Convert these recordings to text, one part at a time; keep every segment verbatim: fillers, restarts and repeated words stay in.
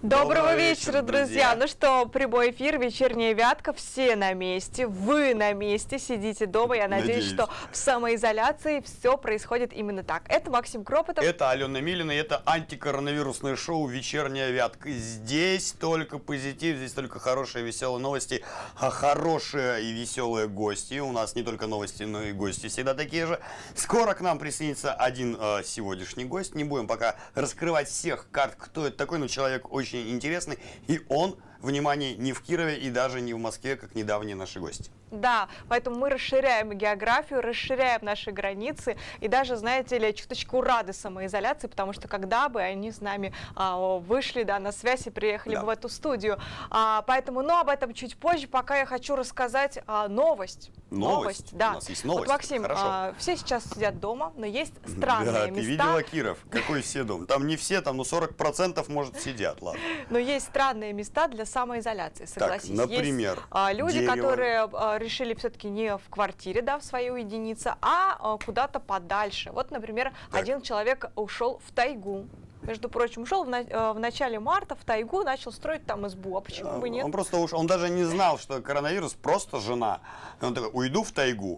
Доброго вечера, друзья! Ну что, прямой эфир, вечерняя вятка, все на месте, вы на месте, сидите дома. Я надеюсь, надеюсь. что в самоизоляции все происходит именно так. Это Максим Кропотов. Это Алена Милина, и это антикоронавирусное шоу «Вечерняя вятка». Здесь только позитив, здесь только хорошие веселые новости, а хорошие и веселые гости. У нас не только новости, но и гости всегда такие же. Скоро к нам присоединится один э, сегодняшний гость. Не будем пока раскрывать всех карт, кто это такой, но человек очень интересный, и он, внимание, не в Кирове и даже не в Москве, как недавние наши гости. Да, поэтому мы расширяем географию, расширяем наши границы и даже, знаете ли, чуточку рады самоизоляции, потому что когда бы они с нами а, вышли, да, на связь и приехали да. бы в эту студию. А, поэтому, но об этом чуть позже, пока я хочу рассказать а, новость. Новость? Новость, да. У нас есть новость. Вот, Максим, а, все сейчас сидят дома, но есть странные да, места. Ты видела, Киров? Какой все дом? Там не все, там ну сорок процентов, может, сидят, ладно. Но есть странные места для самоизоляции, согласись. Так, например, есть а, люди, дерево. которые а, решили все-таки не в квартире, да, в своей уединиться, а, а куда-то подальше. Вот, например, так. один человек ушел в тайгу. Между прочим, ушел в, на, в начале марта в тайгу, начал строить там избу. А почему бы нет? Он просто ушел, он даже не знал, что коронавирус просто жена. Он такой: уйду в тайгу,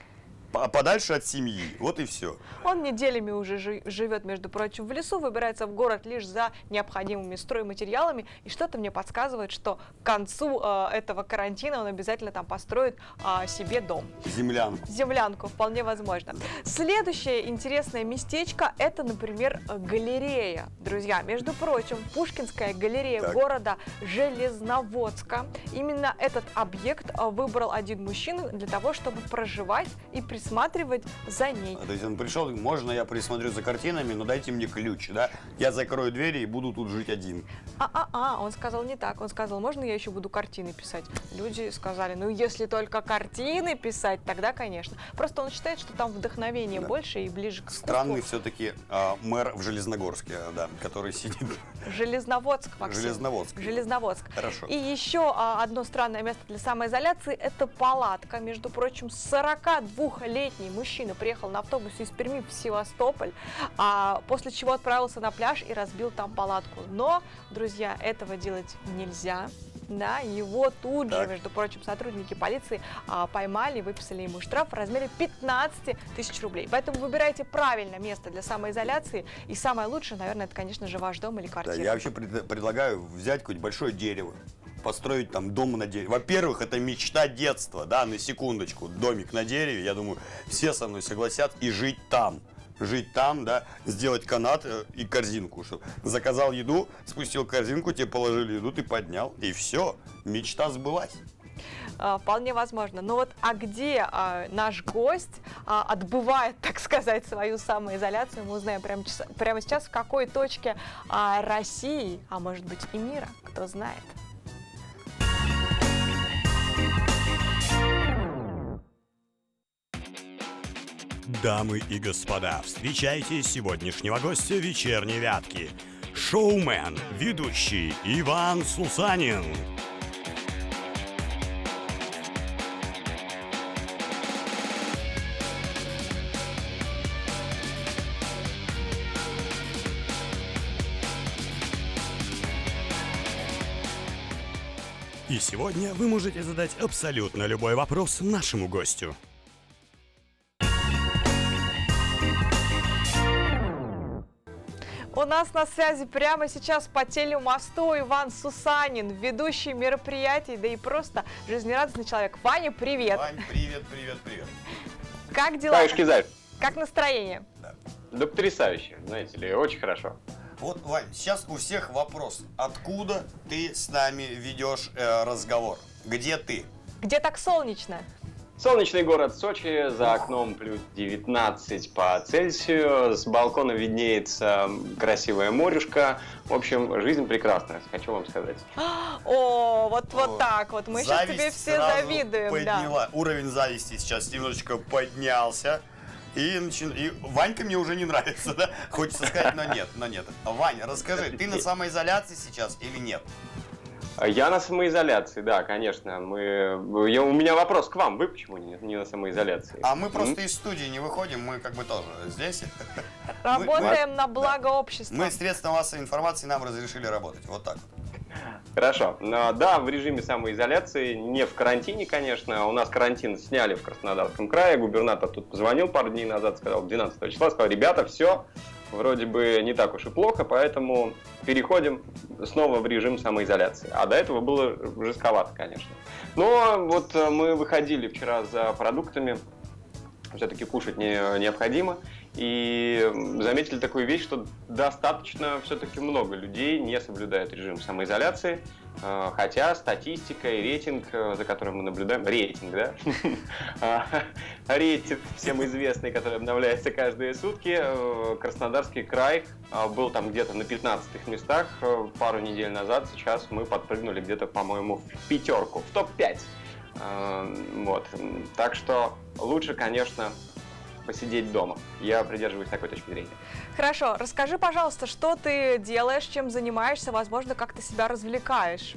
подальше от семьи, вот и все. Он неделями уже живет, между прочим, в лесу, выбирается в город лишь за необходимыми стройматериалами, и что-то мне подсказывает, что к концу э, этого карантина он обязательно там построит э, себе дом. Землянку. Землянку, вполне возможно. Следующее интересное местечко — это, например, галерея. Друзья, между прочим, Пушкинская галерея так. города Железноводска. Именно этот объект выбрал один мужчина для того, чтобы проживать и присутствовать присматривать за ней. То есть он пришел, можно я присмотрю за картинами, но дайте мне ключ, да? Я закрою двери и буду тут жить один. А-а-а, он сказал не так. Он сказал: можно я еще буду картины писать? Люди сказали: ну если только картины писать, тогда конечно. Просто он считает, что там вдохновение да. больше и ближе к искусству. Странный все-таки э, мэр в Железногорске, да, который сидит. Железноводск, Максим. Железноводск. Железноводск. Хорошо. И еще а, одно странное место для самоизоляции — это палатка. Между прочим, сорокадвухлетний мужчина приехал на автобусе из Перми в Севастополь, а после чего отправился на пляж и разбил там палатку. Но, друзья, этого делать нельзя. Да, его тут так. же, между прочим, сотрудники полиции а, поймали, выписали ему штраф в размере пятнадцати тысяч рублей. Поэтому выбирайте правильно место для самоизоляции. И самое лучшее, наверное, это, конечно же, ваш дом или квартира. Да, я вообще пред, предлагаю взять какое-нибудь большое дерево, построить там дом на дереве. Во-первых, это мечта детства, да, на секундочку, домик на дереве, я думаю, все со мной согласят, и жить там. Жить там, да, сделать канат и корзинку, чтобы заказал еду, спустил корзинку, тебе положили еду, ты поднял, и все, мечта сбылась. Вполне возможно. Но вот а где а, наш гость а, отбывает, так сказать, свою самоизоляцию, мы узнаем прямо, прямо сейчас, в какой точке а, России, а может быть и мира, кто знает. Дамы и господа, встречайте сегодняшнего гостя вечерней вятки. Шоумен, ведущий Иван Сусанин. И сегодня вы можете задать абсолютно любой вопрос нашему гостю. У нас на связи прямо сейчас по телемосту Иван Сусанин, ведущий мероприятий, да и просто жизнерадостный человек. Ваня, привет! Вань, привет, привет, привет! Как дела? Заюшки, заюш. Как настроение? Да. Да потрясающе, знаете ли, очень хорошо. Вот, Вань, сейчас у всех вопрос. Откуда ты с нами ведешь э, разговор? Где ты? Где так солнечно? Солнечный город Сочи, за окном плюс девятнадцать по Цельсию, с балкона виднеется красивая морюшка. В общем, жизнь прекрасная, хочу вам сказать. О, вот, вот так вот, мы сейчас тебе все завидуем. Подняла. Да. Уровень зависти сейчас немножечко поднялся. И, начи... и Ванька мне уже не нравится, да? Хочется сказать, но нет, но нет. Ваня, расскажи, ты на самоизоляции сейчас или нет? Я на самоизоляции, да, конечно. Мы... Я... У меня вопрос к вам. Вы почему не, не на самоизоляции? А мы просто из студии не выходим, мы как бы тоже здесь. Работаем мы, на благо да. общества. Мы средства массовой информации, нам разрешили работать. Вот так вот. Хорошо. Да, в режиме самоизоляции, не в карантине, конечно. У нас карантин сняли в Краснодарском крае. Губернатор тут позвонил пару дней назад, сказал двенадцатого числа, сказал: ребята, все, вроде бы не так уж и плохо, поэтому переходим снова в режим самоизоляции. А до этого было жестковато, конечно. Но вот мы выходили вчера за продуктами, все-таки кушать не, необходимо, и заметили такую вещь, что достаточно все-таки много людей не соблюдает режим самоизоляции, хотя статистика и рейтинг, за которым мы наблюдаем, рейтинг, да? Рейтинг, всем известный, который обновляется каждые сутки, Краснодарский край был там где-то на пятнадцатых местах пару недель назад, сейчас мы подпрыгнули где-то, по-моему, в пятерку, в топ пять. Вот. Так что лучше, конечно, посидеть дома. Я придерживаюсь такой точки зрения. Хорошо, расскажи, пожалуйста, что ты делаешь, чем занимаешься, возможно, как ты себя развлекаешь?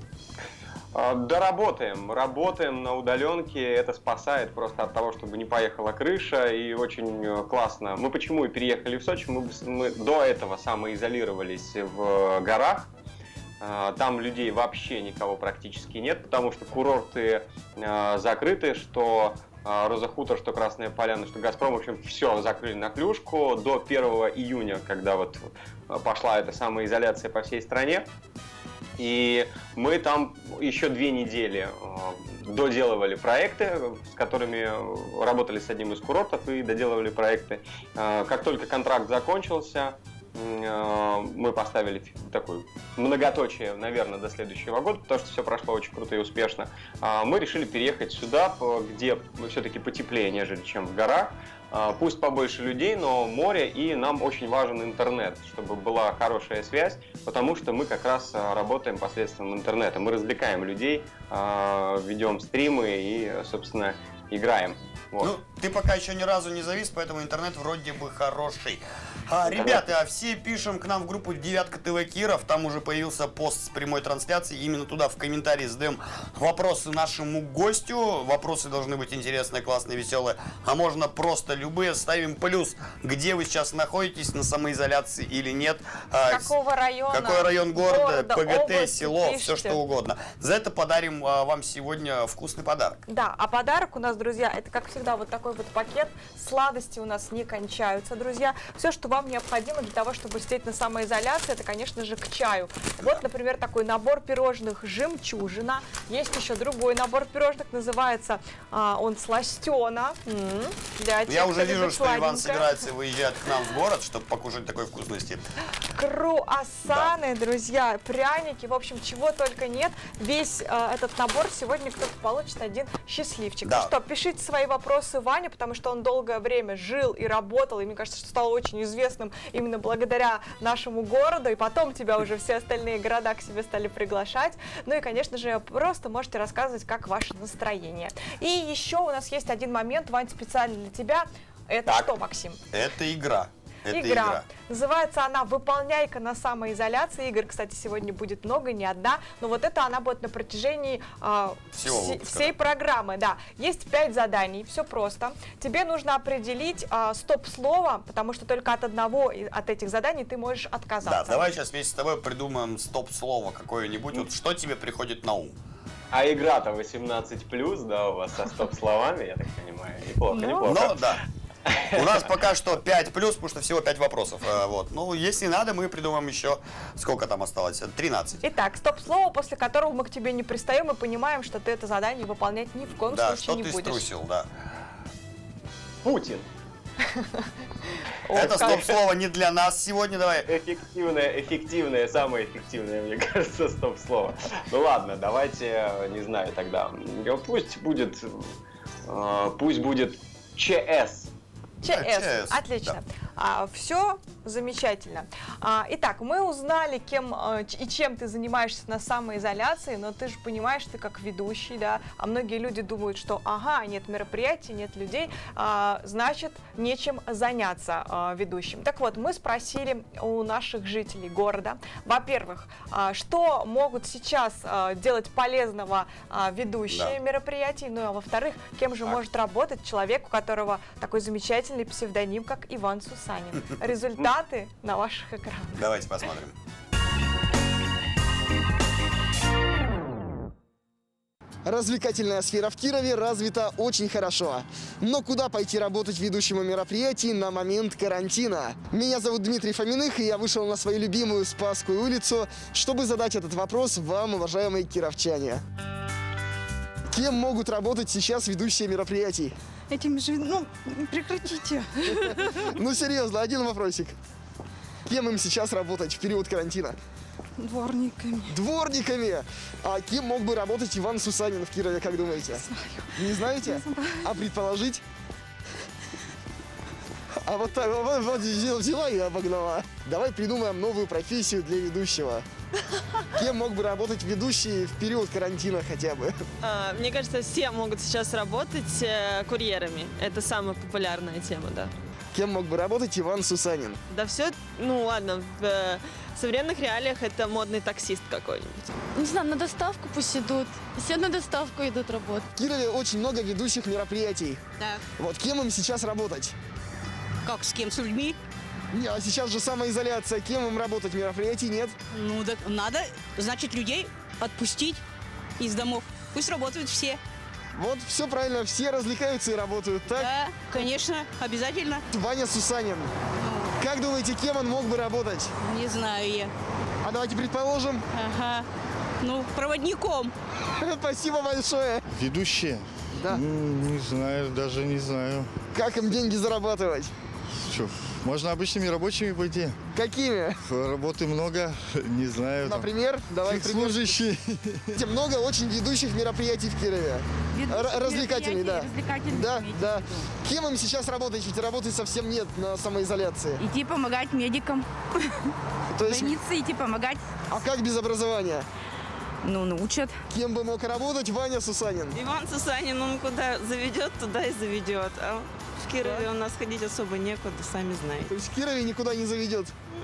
Да, работаем. Работаем на удаленке. Это спасает просто от того, чтобы не поехала крыша. И очень классно. Мы почему и переехали в Сочи? Мы, мы до этого самоизолировались в горах. Там людей вообще никого практически нет, потому что курорты э, закрыты, что э, Роза Хутор, что Красная Поляна, что Газпром, в общем, все закрыли на клюшку до первого июня, когда вот пошла эта самоизоляция по всей стране. И мы там еще две недели э, доделывали проекты, с которыми работали с одним из курортов и доделывали проекты. Э, как только контракт закончился, мы поставили такую многоточие, наверное, до следующего года, потому что все прошло очень круто и успешно. Мы решили переехать сюда, где все-таки потеплее, нежели чем в горах. Пусть побольше людей, но море, и нам очень важен интернет, чтобы была хорошая связь, потому что мы как раз работаем посредством интернета. Мы развлекаем людей, ведем стримы и, собственно, играем. Вот. Ну, ты пока еще ни разу не завис, поэтому интернет вроде бы хороший. А, ребята, все пишем к нам в группу Девятка ТВ Киров, там уже появился пост с прямой трансляцией, именно туда в комментарии задаем вопросы нашему гостю, вопросы должны быть интересные, классные, веселые, а можно просто любые, ставим плюс, где вы сейчас находитесь, на самоизоляции или нет. Какого района? Какой район города, города ПГТ, области, село, пишите. все что угодно. За это подарим а, вам сегодня вкусный подарок. Да, а подарок у нас, друзья, это, как всегда, вот такой вот пакет. Сладости у нас не кончаются, друзья. Все, что вам необходимо для того, чтобы сидеть на самоизоляции, это, конечно же, к чаю. Вот, например, такой набор пирожных «Жемчужина». Есть еще другой набор пирожных, называется а, он «Сластена». М-м, для тех, Я уже кто вижу, любит что Иван сладенькое. собирается выезжать к нам в город, чтобы покушать такой вкусности. Круассаны, да. Друзья, пряники, в общем, чего только нет. Весь э, этот набор сегодня кто-то получит один счастливчик. Да. Ну что, пишите свои вопросы Ване, потому что он долгое время жил и работал, и мне кажется, что стал очень известным именно благодаря нашему городу, и потом тебя уже все остальные города к себе стали приглашать. Ну и, конечно же, просто можете рассказывать, как ваше настроение. И еще у нас есть один момент, Вань, специально для тебя. Это так. Что, Максим? Это игра. Это игра. игра. Называется она «Выполняй-ка на самоизоляции». Игр, кстати, сегодня будет много, не одна. Но вот это она будет на протяжении э, вс всей программы. Да. Есть пять заданий, все просто. Тебе нужно определить э, стоп-слово, потому что только от одного от этих заданий ты можешь отказаться. Да, давай сейчас вместе с тобой придумаем стоп-слово какое-нибудь. Вот что тебе приходит на ум? А игра-то восемнадцать плюс, да, у вас со стоп-словами, я так понимаю. Неплохо, ну, неплохо. Ну, да. У нас пока что пять плюс, потому что всего пять вопросов. Вот. Ну, если надо, мы придумаем еще, сколько там осталось, тринадцать. Итак, стоп-слово, после которого мы к тебе не пристаем и понимаем, что ты это задание выполнять ни в коем да, случае что не ты будешь. струсил, да. Путин. Это стоп-слово не для нас сегодня, давай. Эффективное, эффективное, самое эффективное, мне кажется, стоп-слово. Ну ладно, давайте, не знаю тогда, пусть будет, пусть будет ЧС. ЧС, отлично. Да. А, все Замечательно. А, итак, мы узнали, кем э, и чем ты занимаешься на самоизоляции, но ты же понимаешь, ты как ведущий, да, а многие люди думают, что ага, нет мероприятий, нет людей, а, значит, нечем заняться а, ведущим. Так вот, мы спросили у наших жителей города, во-первых, а, что могут сейчас а, делать полезного а, ведущие Да. мероприятий, ну а во-вторых, кем же Так. может работать человек, у которого такой замечательный псевдоним, как Иван Сусанин. Результаты на ваших экранах. Давайте посмотрим. Развлекательная сфера в Кирове развита очень хорошо. Но куда пойти работать ведущему мероприятий на момент карантина? Меня зовут Дмитрий Фоминых, и я вышел на свою любимую Спасскую улицу, чтобы задать этот вопрос вам, уважаемые кировчане. Кем могут работать сейчас ведущие мероприятий? Этим же, ну, прекратите. Ну серьезно, один вопросик. Кем им сейчас работать в период карантина? Дворниками. Дворниками! А кем мог бы работать Иван Сусанин в Кирове, как думаете? Не знаете? Не знаю. А предположить? А вот так вот, вот взяла и обогнала. Давай придумаем новую профессию для ведущего. Кем мог бы работать ведущий в период карантина хотя бы? А, Мне кажется, все могут сейчас работать э, курьерами. Это самая популярная тема, да. Кем мог бы работать Иван Сусанин? Да все, ну ладно, в э, современных реалиях это модный таксист какой-нибудь. Не знаю, на доставку пусть идут. Все на доставку идут работать. В Кирове очень много ведущих мероприятий. Да. Вот кем им сейчас работать? Как, с кем, с людьми? Не, а сейчас же самоизоляция. Кем им работать? Мероприятий нет? Ну, да, надо, значит, людей отпустить из домов. Пусть работают все. Вот, все правильно, все развлекаются и работают, так? Да, конечно, обязательно. Ваня Сусанин. Как думаете, кем он мог бы работать? Не знаю я. А давайте предположим. Ага. Ну, проводником. Спасибо большое. Ведущие? Да. Ну, не знаю, даже не знаю. Как им деньги зарабатывать? Что, можно обычными рабочими пойти? Какими? Работы много, не знаю. там, Например, давай пример. служащие. Много очень ведущих мероприятий в Кирове. Р- развлекательный, да. Развлекательный. Да, да. Кем им сейчас работать? Ведь работы совсем нет на самоизоляции. Идти помогать медикам. То В есть, больнице идти помогать. а как без образования? Ну, научат. Кем бы мог работать Ваня Сусанин? Иван Сусанин, он куда заведет, туда и заведет. А в Кирове у нас ходить особо некуда, сами знаете. То есть в Кирове никуда не заведет.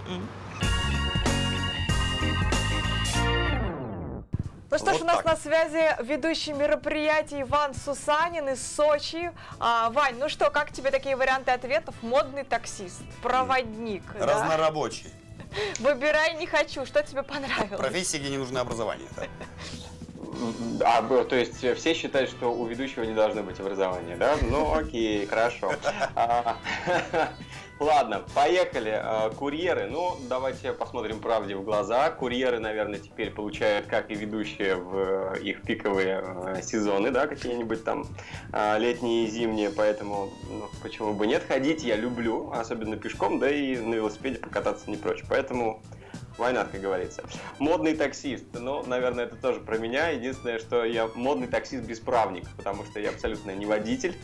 Ну что ж, Вот у нас так. на связи ведущий мероприятий Иван Сусанин из Сочи. А, Вань, ну что, как тебе такие варианты ответов? Модный таксист, проводник. да? Разнорабочий. Выбирай не хочу. Что тебе понравилось? Профессии, где не нужно образование. да. А, б- то есть э, все считают, что у ведущего не должно быть образования, да? Ну окей, хорошо. А, Ладно, поехали. А, Курьеры. Ну, давайте посмотрим правде в глаза. Курьеры, наверное, теперь получают, как и ведущие, в э, их пиковые э, сезоны, да, какие-нибудь там а, летние и зимние. Поэтому, ну, почему бы нет? Ходить я люблю, особенно пешком, да и на велосипеде покататься не прочь. Поэтому война, как говорится. Модный таксист. Ну, наверное, это тоже про меня. Единственное, что я модный таксист-бесправник, потому что я абсолютно не водитель.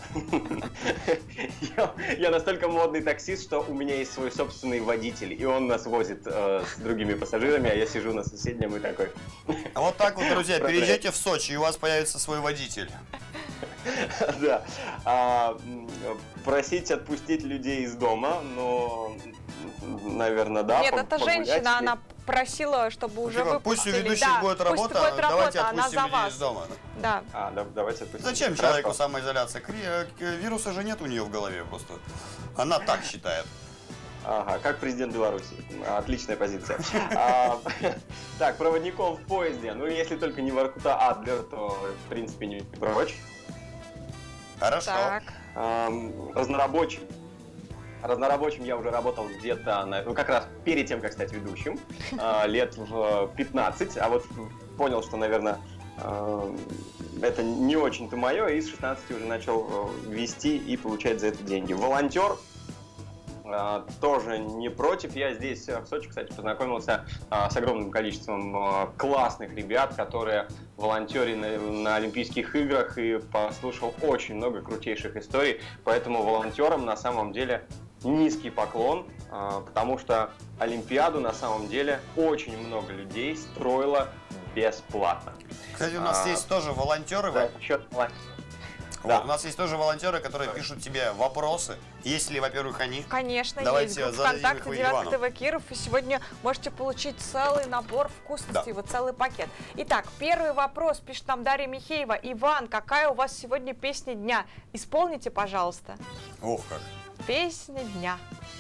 Я- Я настолько модный таксист, что у меня есть свой собственный водитель, и он нас возит э, с другими пассажирами, а я сижу на соседнем и такой. А вот так вот, друзья, Правда. переезжайте в Сочи, и у вас появится свой водитель. Да. А, м, Просить отпустить людей из дома, но, наверное, да. Нет, по- это погулять женщина, и- она просила, чтобы уже Типа, пусть у выпустили. ведущих Да, будет пусть работа, будет давайте работа, она отпустим за людей вас. из дома. Да. А, да, давайте отпустим. Зачем Хорошо. человеку самоизоляция? Кри- э, к- Вируса же нет у нее в голове просто. Она так считает. Ага, как президент Беларуси. Отличная позиция. А, Так, проводником в поезде. Ну, если только не Воркута Адлер, то, в принципе, не прочь. Хорошо. Так. Ам, Разнорабочим. Разнорабочим я уже работал где-то, на- ну, как раз перед тем, как стать ведущим, а, лет в пятнадцать, а вот понял, что, наверное, а, это не очень-то мое, и с шестнадцати уже начал а, вести и получать за это деньги. Волонтер. А, тоже не против. Я здесь а, в Сочи, кстати, познакомился а, с огромным количеством а, классных ребят, которые волонтерили на, на Олимпийских играх, и послушал очень много крутейших историй. Поэтому волонтерам на самом деле низкий поклон. а, потому что Олимпиаду на самом деле очень много людей строило бесплатно. Кстати, у нас а, есть тоже волонтеры. За счет волонтеров. Вот, Да. у нас есть тоже волонтеры, которые пишут тебе вопросы. Есть ли, во-первых, они? Конечно, Давайте есть группа зададим их ВКонтакте вы девятка Ивану. ТВ Киров, и сегодня можете получить целый набор вкусностей, Да. вот целый пакет. Итак, первый вопрос, пишет нам Дарья Михеева. Иван, какая у вас сегодня песня дня? Исполните, пожалуйста. Ох как. Песня дня.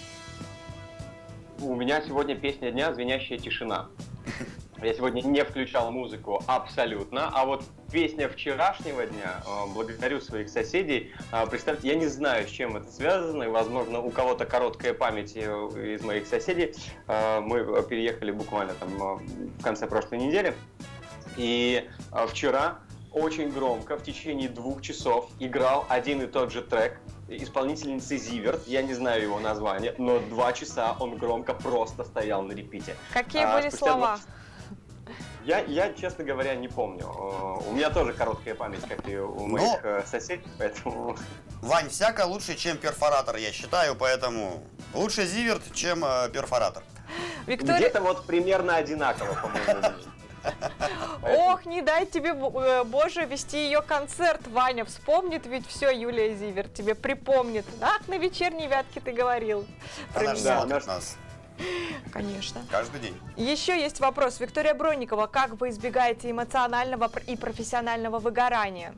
У меня сегодня песня дня «Звенящая тишина». Я сегодня не включал музыку абсолютно, а вот песня вчерашнего дня, благодарю своих соседей, представьте, я не знаю, с чем это связано, и, возможно, у кого-то короткая память из моих соседей, мы переехали буквально там в конце прошлой недели, и вчера очень громко в течение двух часов играл один и тот же трек исполнительницы Зиверт, я не знаю его название, но два часа он громко просто стоял на репите. Какие А, были спустя слова? два... Я, я, честно говоря, не помню. У меня тоже короткая память, как и у моих Но... соседей, поэтому... Вань, всяко лучше, чем перфоратор, я считаю, поэтому лучше Зиверт, чем э, перфоратор. Виктория... Где-то вот примерно одинаково, по-моему. Ох, не дай тебе, Боже, вести ее концерт, Ваня. Вспомнит ведь все Юлия Зиверт, тебе припомнит. Ах, на вечерней вятке ты говорил. Она же меня. смотрит нас Конечно. каждый день. Еще есть вопрос. Виктория Бронникова, как вы избегаете эмоционального и профессионального выгорания?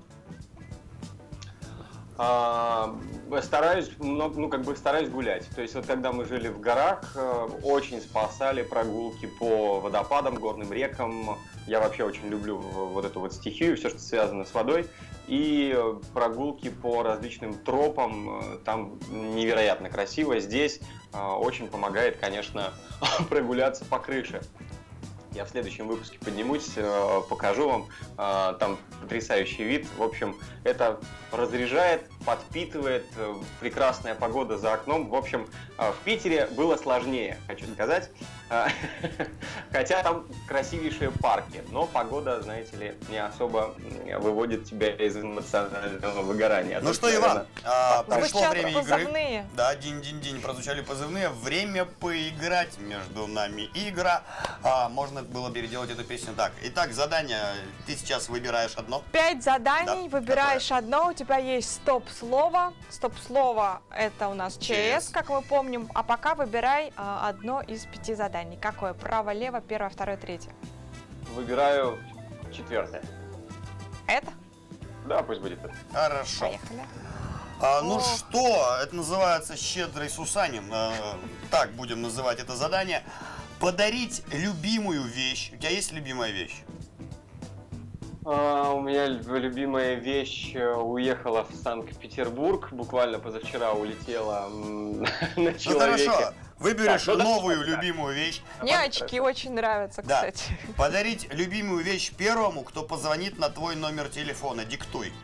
А, стараюсь, ну, ну, как бы стараюсь гулять. То есть вот когда мы жили в горах, очень спасали прогулки по водопадам, горным рекам. Я вообще очень люблю вот эту вот стихию, все, что связано с водой. И прогулки по различным тропам, там невероятно красиво. Здесь очень помогает, конечно, прогуляться по крыше. Я в следующем выпуске поднимусь, покажу вам, там потрясающий вид. В общем, это разряжает, подпитывает, прекрасная погода за окном. В общем, в Питере было сложнее, хочу сказать. Хотя там красивейшие парки, но погода, знаете ли, не особо выводит тебя из эмоционального выгорания. Ну Тут, что, наверное, Иван, а, пришло Звучат время игры. позывные. Да, динь-динь-динь, прозвучали позывные. Время поиграть, между нами игра. А, можно было переделать эту песню так. Итак, задание. Ты сейчас выбираешь одно. Пять заданий, Да, выбираешь одно, у тебя есть стоп-слово. Стоп-слово это у нас ЧС, как мы помним. А пока выбирай а, одно из пяти заданий. Какое? Право, лево, первое, второе, третье. Выбираю четвертое. Это? Да, пусть будет это. Хорошо. Поехали. А, ну О. что, это называется «Щедрый Сусанин». А, так будем называть это задание. Подарить любимую вещь. У тебя есть любимая вещь? А, у меня любимая вещь уехала в Санкт-Петербург. Буквально позавчера улетела м, на Ну человеке. хорошо, выберешь Так, ну, новую да. любимую вещь. Мне очки очень нравятся, Да. кстати. Подарить любимую вещь первому, кто позвонит на твой номер телефона. Диктуй.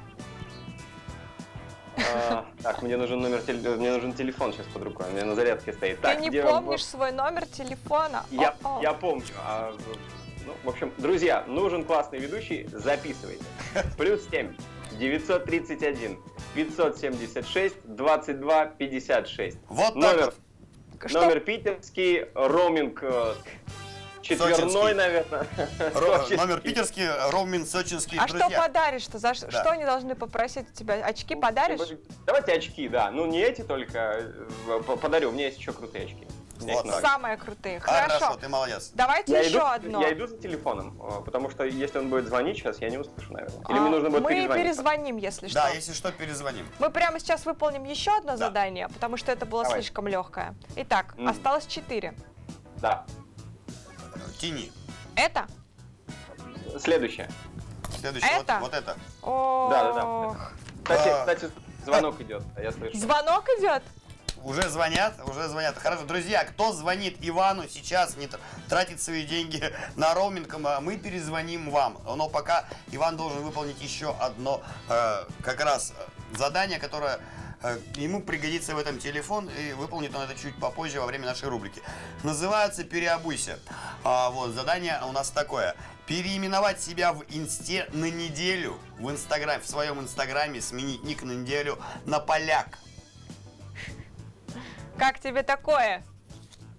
А, так, мне нужен номер теле- мне нужен телефон сейчас под рукой, у меня на зарядке стоит. Ты Так, не где- помнишь свой номер телефона? Я, О-о. я помню. А, ну, в общем, друзья, нужен классный ведущий, записывайте. Плюс семь девятьсот тридцать один пятьсот семьдесят шесть двадцать два пятьдесят шесть. Вот так Номер, вот. Что? номер питерский, роуминг э, четверной, Сочинский. наверное. Ро- Сочинский. Номер питерский, Роумин сочинский. А Друзья. что подаришь-то? За ш- Да. что они должны попросить у тебя? Очки подаришь? Давайте очки, да. Ну, не эти только. э, п- Подарю. У меня есть еще крутые очки. У меня их Вот много. Самые крутые. Хорошо, Хорошо. ты молодец. Давайте Я еще иду, одно. я иду за телефоном, э, потому что если он будет звонить сейчас, я не услышу, наверное. Или А, мне нужно будет мы перезвонить. перезвоним, если что. Да, если что, перезвоним. Мы прямо сейчас выполним еще одно Да. задание, потому что это было Давай. слишком легкое. Итак, Мгм. осталось четыре. Да. Тяни. Это? Следующее. Следующее. Вот, Это? вот это. Ох. Да, да, да. Кстати, А. кстати, звонок идет, я слышу. Звонок идет? Уже звонят, уже звонят. Хорошо, друзья, кто звонит Ивану сейчас, не тр- тратит свои деньги на роуминг, а мы перезвоним вам. Но пока Иван должен выполнить еще одно э, как раз э, задание, которое э, ему пригодится в этом телефон, и выполнит он это чуть попозже во время нашей рубрики. Называется «Переобуйся». А, вот, задание у нас такое. Переименовать себя в инсте на неделю, в инстаграме, в своем инстаграме сменить ник на неделю на поляк. Как тебе такое?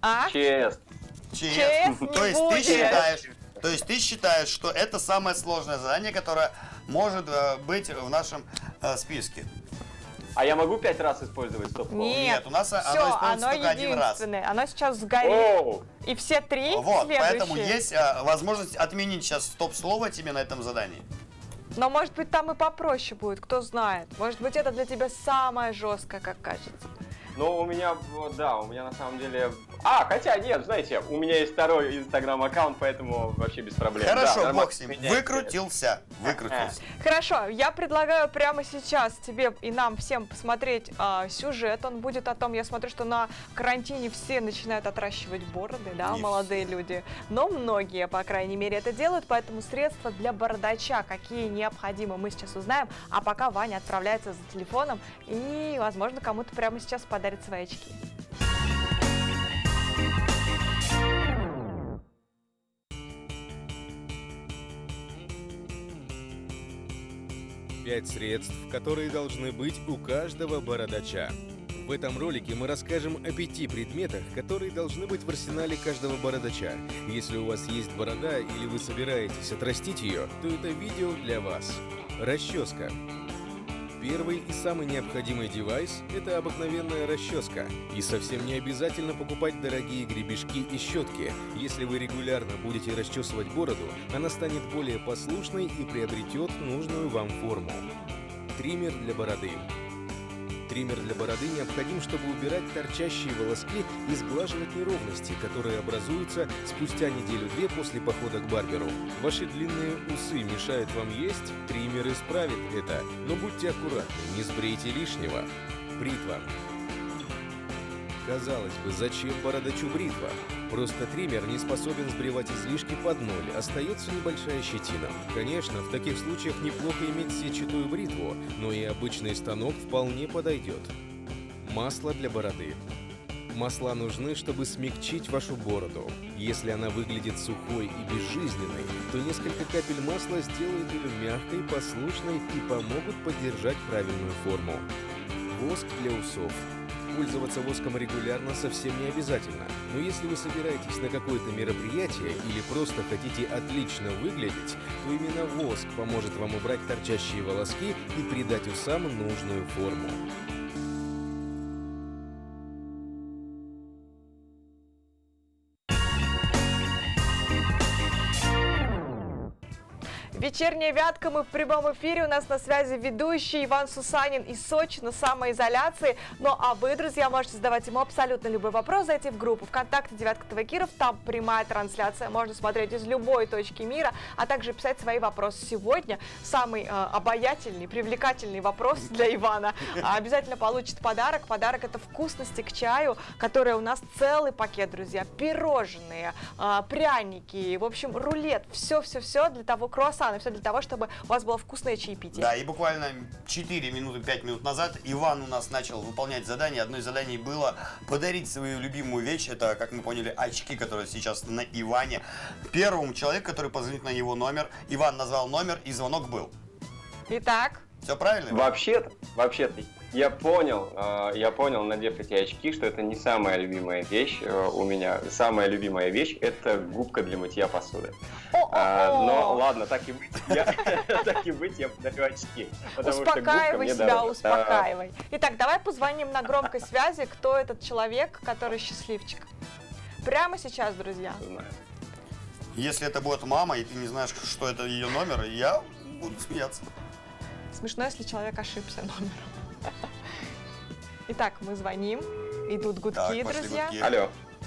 А? Честно. Честно. Честно То есть будет. ты считаешь, то есть ты считаешь, что это самое сложное задание, которое может э, быть в нашем э, списке? А я могу пять раз использовать стоп-слово? Нет, Нет, у нас все, оно используется оно только один раз. единственное. Оно сейчас сгорит. Оу. И все три Вот, следующие. поэтому есть э, возможность отменить сейчас стоп-слово тебе на этом задании. Но может быть там и попроще будет, кто знает. Может быть это для тебя самое жесткое, как кажется. Ну, у меня, да, у меня на самом деле... А, хотя нет, знаете, у меня есть второй инстаграм-аккаунт, поэтому вообще без проблем. Хорошо, да, бог с ним. меняется. Выкрутился, выкрутился. Хорошо, я предлагаю прямо сейчас тебе и нам всем посмотреть а, сюжет. Он будет о том, я смотрю, что на карантине все начинают отращивать бороды, да, Не молодые люди. Но многие, по крайней мере, это делают, поэтому средства для бородача, какие необходимы, мы сейчас узнаем. А пока Ваня отправляется за телефоном и, возможно, кому-то прямо сейчас подарит свои очки. Пять средств, которые должны быть у каждого бородача. В этом ролике мы расскажем о пяти предметах, которые должны быть в арсенале каждого бородача. Если у вас есть борода или вы собираетесь отрастить ее, то это видео для вас. Расческа. Первый и самый необходимый девайс – это обыкновенная расческа. И совсем не обязательно покупать дорогие гребешки и щетки. Если вы регулярно будете расчесывать бороду, она станет более послушной и приобретет нужную вам форму. Триммер для бороды. Триммер для бороды необходим, чтобы убирать торчащие волоски и сглаживать неровности, которые образуются спустя неделю-две после похода к барберу. Ваши длинные усы мешают вам есть? Триммер исправит это. Но будьте аккуратны, не сбрейте лишнего. Бритва. Казалось бы, зачем бородачу бритва? Просто триммер не способен сбривать излишки под ноль, остается небольшая щетина. Конечно, в таких случаях неплохо иметь сетчатую бритву, но и обычный станок вполне подойдет. Масло для бороды. Масла нужны, чтобы смягчить вашу бороду. Если она выглядит сухой и безжизненной, то несколько капель масла сделают ее мягкой, послушной и помогут поддержать правильную форму. Воск для усов. Пользоваться воском регулярно совсем не обязательно. Но если вы собираетесь на какое-то мероприятие или просто хотите отлично выглядеть, то именно воск поможет вам убрать торчащие волоски и придать усам нужную форму. Вечерняя вятка, мы в прямом эфире, у нас на связи ведущий Иван Сусанин из Сочи на самоизоляции. Ну а вы, друзья, можете задавать ему абсолютно любой вопрос, зайти в группу ВКонтакте «Девятка ТВ Киров», там прямая трансляция, можно смотреть из любой точки мира, а также писать свои вопросы. Сегодня самый э, обаятельный, привлекательный вопрос для Ивана обязательно получит подарок. Подарок — это вкусности к чаю, которые у нас целый пакет, друзья, пирожные, э, пряники, в общем, рулет, все-все-все для того, круассан, все для того, чтобы у вас было вкусное чаепитие. Да, и буквально четыре минуты, пять минут назад Иван у нас начал выполнять задание. Одно из заданий было подарить свою любимую вещь. Это, как мы поняли, очки, которые сейчас на Иване. Первому человеку, который позвонит на его номер. Иван назвал номер, и звонок был. Итак? Все правильно? Вообще-то, вообще-то, я понял, э, я понял, надев эти очки, что это не самая любимая вещь э, у меня. Самая любимая вещь — это губка для мытья посуды. А, но ладно, так и быть, я, так и быть, я подарю очки. Успокаивай себя, успокаивай. Итак, давай позвоним на громкой связи, кто этот человек, который счастливчик. Прямо сейчас, друзья. Если это будет мама, и ты не знаешь, что это ее номер, я буду смеяться. Смешно, если человек ошибся номером. Итак, мы звоним. Идут гудки, так, друзья. Гудки. Алло.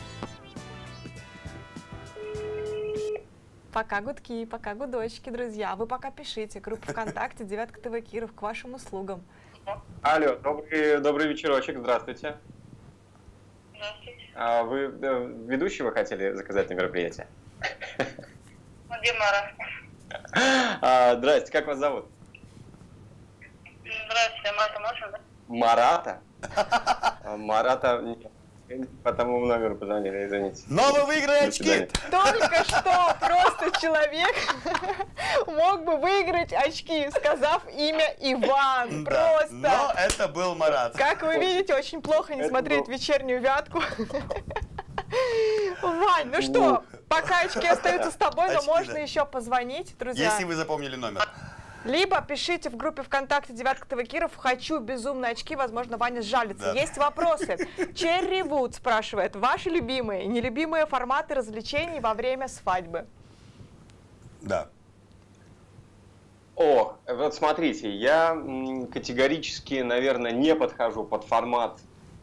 Пока гудки, пока гудочки, друзья. Вы пока пишите. Группа ВКонтакте «Девятка ТВ Киров» к вашим услугам. Алло, добрый, добрый вечерочек, здравствуйте. Здравствуйте. А вы э, ведущего хотели заказать на мероприятие? Где Марат? А, здрасте, как вас зовут? Здравствуйте, Марата можно, да? Марата? Марата нет. По тому номеру позвонили, извините. Но вы выиграли очки! Только что просто человек мог бы выиграть очки, сказав имя Иван. Да, просто. Но это был Марат. Как вы видите, очень плохо не это смотреть был... вечернюю вятку. Вань, ну что, пока очки остаются с тобой, но Очки, можно да. еще позвонить, друзья. Если вы запомнили номер. Либо пишите в группе ВКонтакте «Девятка ТВ Киров» «Хочу безумные очки», возможно, Ваня сжалится. Да. Есть вопросы. Черри Вуд спрашивает, ваши любимые и нелюбимые форматы развлечений во время свадьбы? Да. О, вот смотрите, я м, категорически, наверное, не подхожу под формат,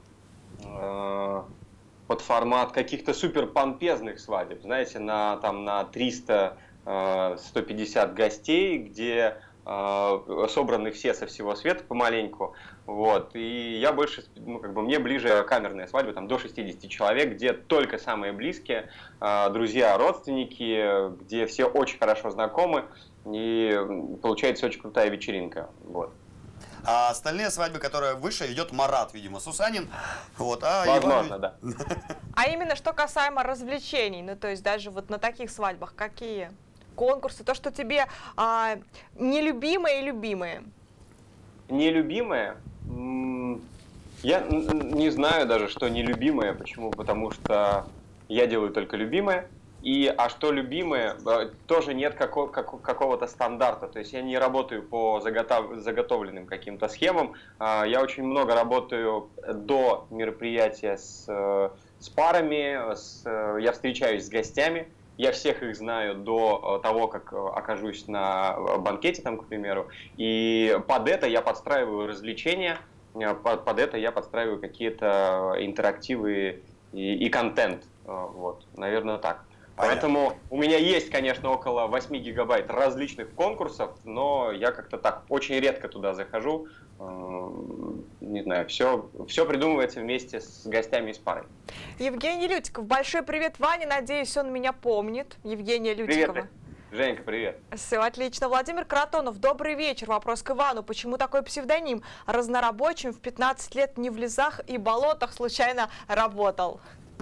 э, под формат каких-то супер помпезных свадеб, знаете, на, там, на триста сто пятьдесят гостей, где э, собраны все со всего света помаленьку, вот, и я больше, ну, как бы, мне ближе камерная свадьба, там, до шестидесяти человек, где только самые близкие, э, друзья, родственники, где все очень хорошо знакомы, и получается очень крутая вечеринка, вот. А остальные свадьбы, которые выше, ведет Марат, видимо, Сусанин. Вот, а Возможно, Иван... да. А именно что касаемо развлечений, ну то есть даже вот на таких свадьбах, какие конкурсы, то, что тебе а, нелюбимые и любимые? Нелюбимые? М, Я н- не знаю даже, что нелюбимое. Почему? Потому что я делаю только любимое. И, а что любимое, э, тоже нет како- како- какого-то стандарта. То есть я не работаю по заготов- заготовленным каким-то схемам. А, Я очень много работаю до мероприятия с, э, с парами, с, э, я встречаюсь с гостями. Я всех их знаю до э, того, как э, окажусь на э, банкете, там, к примеру. И под это я подстраиваю развлечения, э, под, под это я подстраиваю какие-то интерактивы и, и контент. Э, Вот, наверное, так. Поэтому у меня есть, конечно, около восьми гигабайт различных конкурсов, но я как-то так очень редко туда захожу. Э, Не знаю, все, все придумывается вместе с гостями и с парой. Евгений Лютиков, большой привет Ване, надеюсь, он меня помнит. Евгения Лютикова. Привет, Женька, привет. Все отлично. Владимир Каратонов, добрый вечер. Вопрос к Ивану. Почему такой псевдоним? Разнорабочим в пятнадцать лет не в лесах и болотах случайно работал?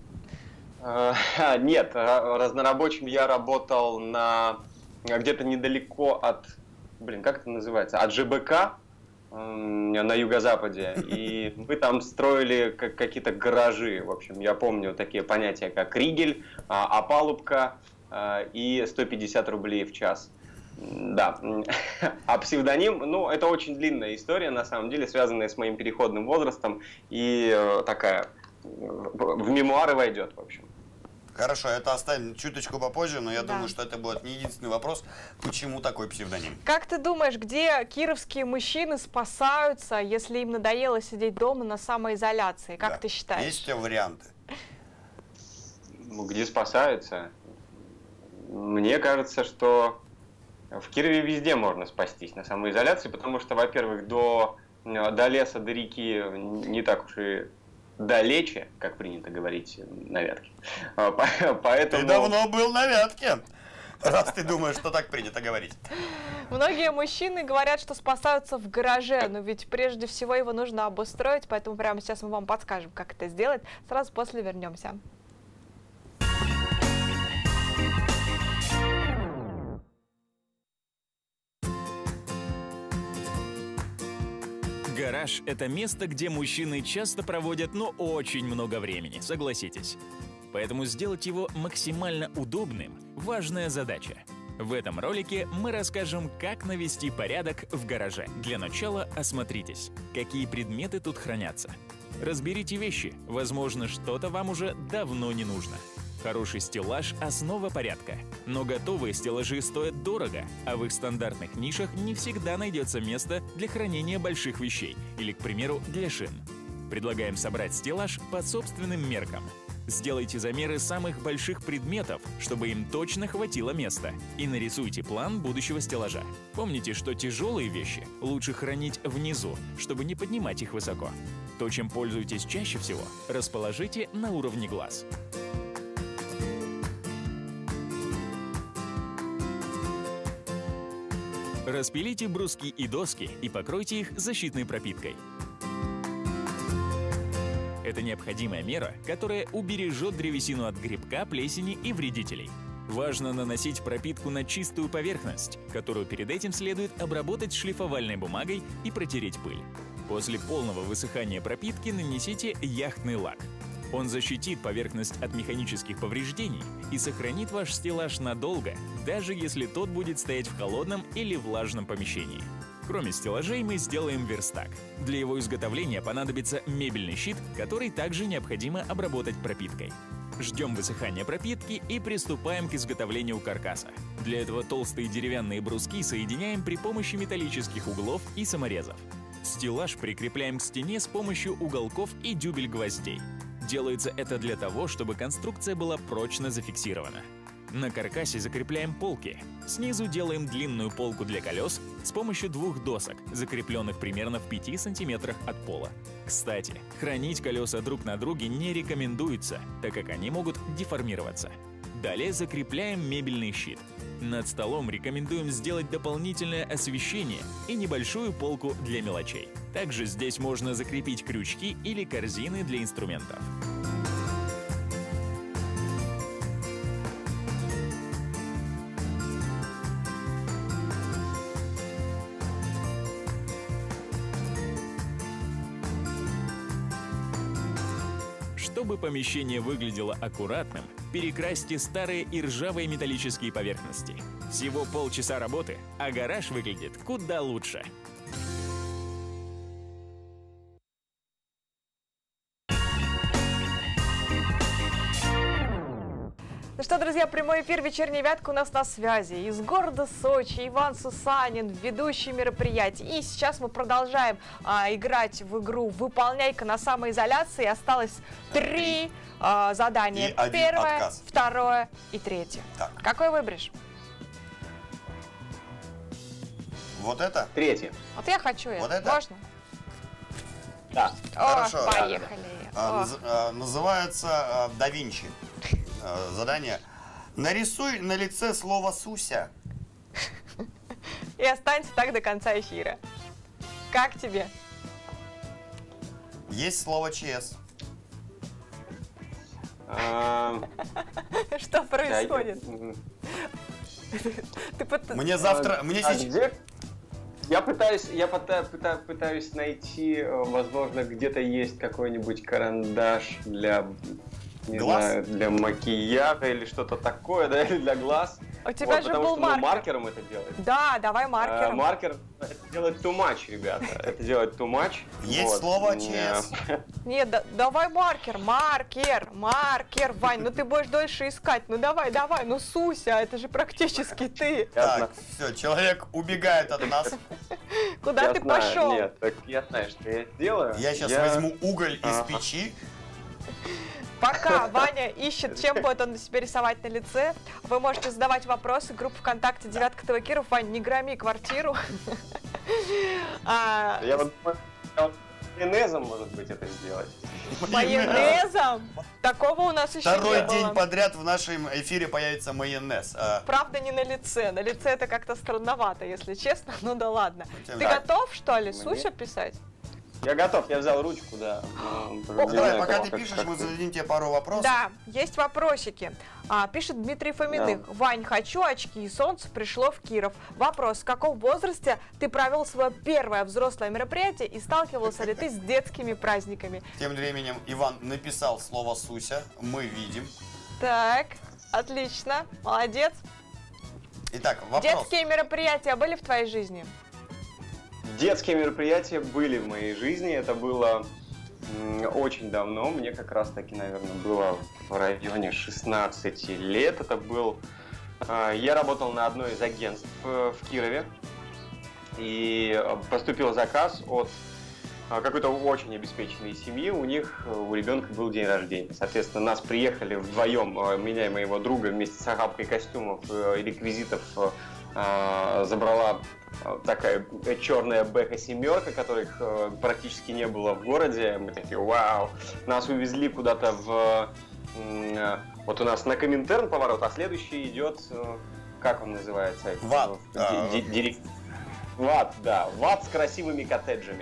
Э, Нет, ра- разнорабочим я работал на где-то недалеко от, блин, как это называется, от ЖБК м, на юго-западе, и мы там строили как- какие-то гаражи, в общем, я помню такие понятия, как ригель, а, опалубка а, и сто пятьдесят рублей в час. М, Да, а псевдоним, ну, это очень длинная история, на самом деле, связанная с моим переходным возрастом, и э, такая, в в мемуары войдет, в общем. Хорошо, это оставим чуточку попозже, но я Да. думаю, что это будет не единственный вопрос, почему такой псевдоним. Как ты думаешь, где кировские мужчины спасаются, если им надоело сидеть дома на самоизоляции? Как Да. ты считаешь? Есть у тебя варианты? Ну, где спасаются? Мне кажется, что в Кирове везде можно спастись на самоизоляции, потому что, во-первых, до, до леса, до реки не так уж и далече, как принято говорить на Вятке. А, по- Поэтому... Ты давно был на Вятке, раз ты думаешь, что так принято говорить. Многие мужчины говорят, что спасаются в гараже, но ведь прежде всего его нужно обустроить, поэтому прямо сейчас мы вам подскажем, как это сделать. Сразу после вернемся. Гараж – это место, где мужчины часто проводят, но очень много времени, согласитесь. Поэтому сделать его максимально удобным – важная задача. В этом ролике мы расскажем, как навести порядок в гараже. Для начала осмотритесь, какие предметы тут хранятся. Разберите вещи, возможно, что-то вам уже давно не нужно. Хороший стеллаж – основа порядка. Но готовые стеллажи стоят дорого, а в их стандартных нишах не всегда найдется место для хранения больших вещей или, к примеру, для шин. Предлагаем собрать стеллаж по собственным меркам. Сделайте замеры самых больших предметов, чтобы им точно хватило места, и нарисуйте план будущего стеллажа. Помните, что тяжелые вещи лучше хранить внизу, чтобы не поднимать их высоко. То, чем пользуетесь чаще всего, расположите на уровне глаз. Распилите бруски и доски и покройте их защитной пропиткой. Это необходимая мера, которая убережет древесину от грибка, плесени и вредителей. Важно наносить пропитку на чистую поверхность, которую перед этим следует обработать шлифовальной бумагой и протереть пыль. После полного высыхания пропитки нанесите яхтный лак. Он защитит поверхность от механических повреждений и сохранит ваш стеллаж надолго, даже если тот будет стоять в холодном или влажном помещении. Кроме стеллажей мы сделаем верстак. Для его изготовления понадобится мебельный щит, который также необходимо обработать пропиткой. Ждем высыхания пропитки и приступаем к изготовлению каркаса. Для этого толстые деревянные бруски соединяем при помощи металлических углов и саморезов. Стеллаж прикрепляем к стене с помощью уголков и дюбель гвоздей. Делается это для того, чтобы конструкция была прочно зафиксирована. На каркасе закрепляем полки. Снизу делаем длинную полку для колес с помощью двух досок, закрепленных примерно в пяти сантиметрах от пола. Кстати, хранить колеса друг на друге не рекомендуется, так как они могут деформироваться. Далее закрепляем мебельный щит. Над столом рекомендуем сделать дополнительное освещение и небольшую полку для мелочей. Также здесь можно закрепить крючки или корзины для инструментов. Чтобы помещение выглядело аккуратным, перекрасьте старые и ржавые металлические поверхности. Всего полчаса работы, а гараж выглядит куда лучше. Ну что, друзья, прямой эфир «Вечерняя вятка» у нас на связи. Из города Сочи Иван Сусанин, ведущий мероприятий. И сейчас мы продолжаем а, играть в игру «Выполняй-ка на самоизоляции». Осталось три а, задания. И Первое, отказ. второе и третье. Так. Какой выберешь? Вот это? Третье. Вот я хочу Вот это. это? Можно? Да. О, Хорошо. поехали. А, О. наз- а, называется а, «Да Винчи». А, задание. Нарисуй на лице слово «Суся». И останься так до конца эфира. Как тебе? Есть слово «ЧС». А, Что происходит? Ты пот- Мне завтра... Мне а сейчас... где? Я пытаюсь, я пыта- пыта- пытаюсь найти, э, возможно, где-то есть какой-нибудь карандаш для, не Глаз? знаю, для макияжа или что-то такое, да, или для глаз. У тебя Вот, же потому был что, ну, маркер. маркером это делать. Да, давай А, маркером. маркер это делает too much, ребята. Это делает too much. Есть Вот. слово М, «ЧС». Нет, да- давай маркер, маркер, маркер, Вань, ну ты будешь дольше искать, ну давай, давай, ну Суся, это же практически ты. Так, все, человек убегает от нас. Куда я ты знаю, пошел? Нет, так я знаю, что я сделаю. Я сейчас Я- возьму уголь из Ага. печи. Пока Ваня ищет, чем будет он себе рисовать на лице, вы можете задавать вопросы. Группа ВКонтакте «Девятка ТВ Киров». Вань, не громи квартиру. А, Я вот думаю, я вот майонезом, может быть, это сделать. Майонезом? Такого у нас еще Второй не день было. подряд в нашем эфире появится майонез. А, Правда, не на лице. На лице это как-то странновато, если честно. Ну да ладно. тем Ты так. готов, что ли, Мне- Сусю писать? Я готов, я взял ручку, да. Ну, не Давай, знаю, пока как- ты как- пишешь, как мы ты. зададим тебе пару вопросов. Да, есть вопросики. А, пишет Дмитрий Фоминых. Вань, хочу очки, и солнце пришло в Киров. Вопрос, в каком возрасте ты провел свое первое взрослое мероприятие и сталкивался ли ты с детскими праздниками? Тем временем Иван написал слово «Суся». Мы видим. Так, отлично, молодец. Итак, вопрос. Детские мероприятия были в твоей жизни? Детские мероприятия были в моей жизни. Это было м, очень давно. Мне как раз таки, наверное, было в районе шестнадцати лет. Это был... э, Я работал на одной из агентств э, в Кирове. И э, поступил заказ от э, какой-то очень обеспеченной семьи. У них, э, у ребенка был день рождения. Соответственно, нас приехали вдвоем, э, меня и моего друга, вместе с охапкой костюмов э, и реквизитов э, э, забрала такая черная Бэха семерка, которых э, практически не было в городе. Мы такие, вау! Нас увезли куда-то в... э, вот у нас на Коминтерн поворот, а следующий идет... э, как он называется? ВАТ. Ди- ди- дирек- ВАТ, да. ВАТ с красивыми коттеджами.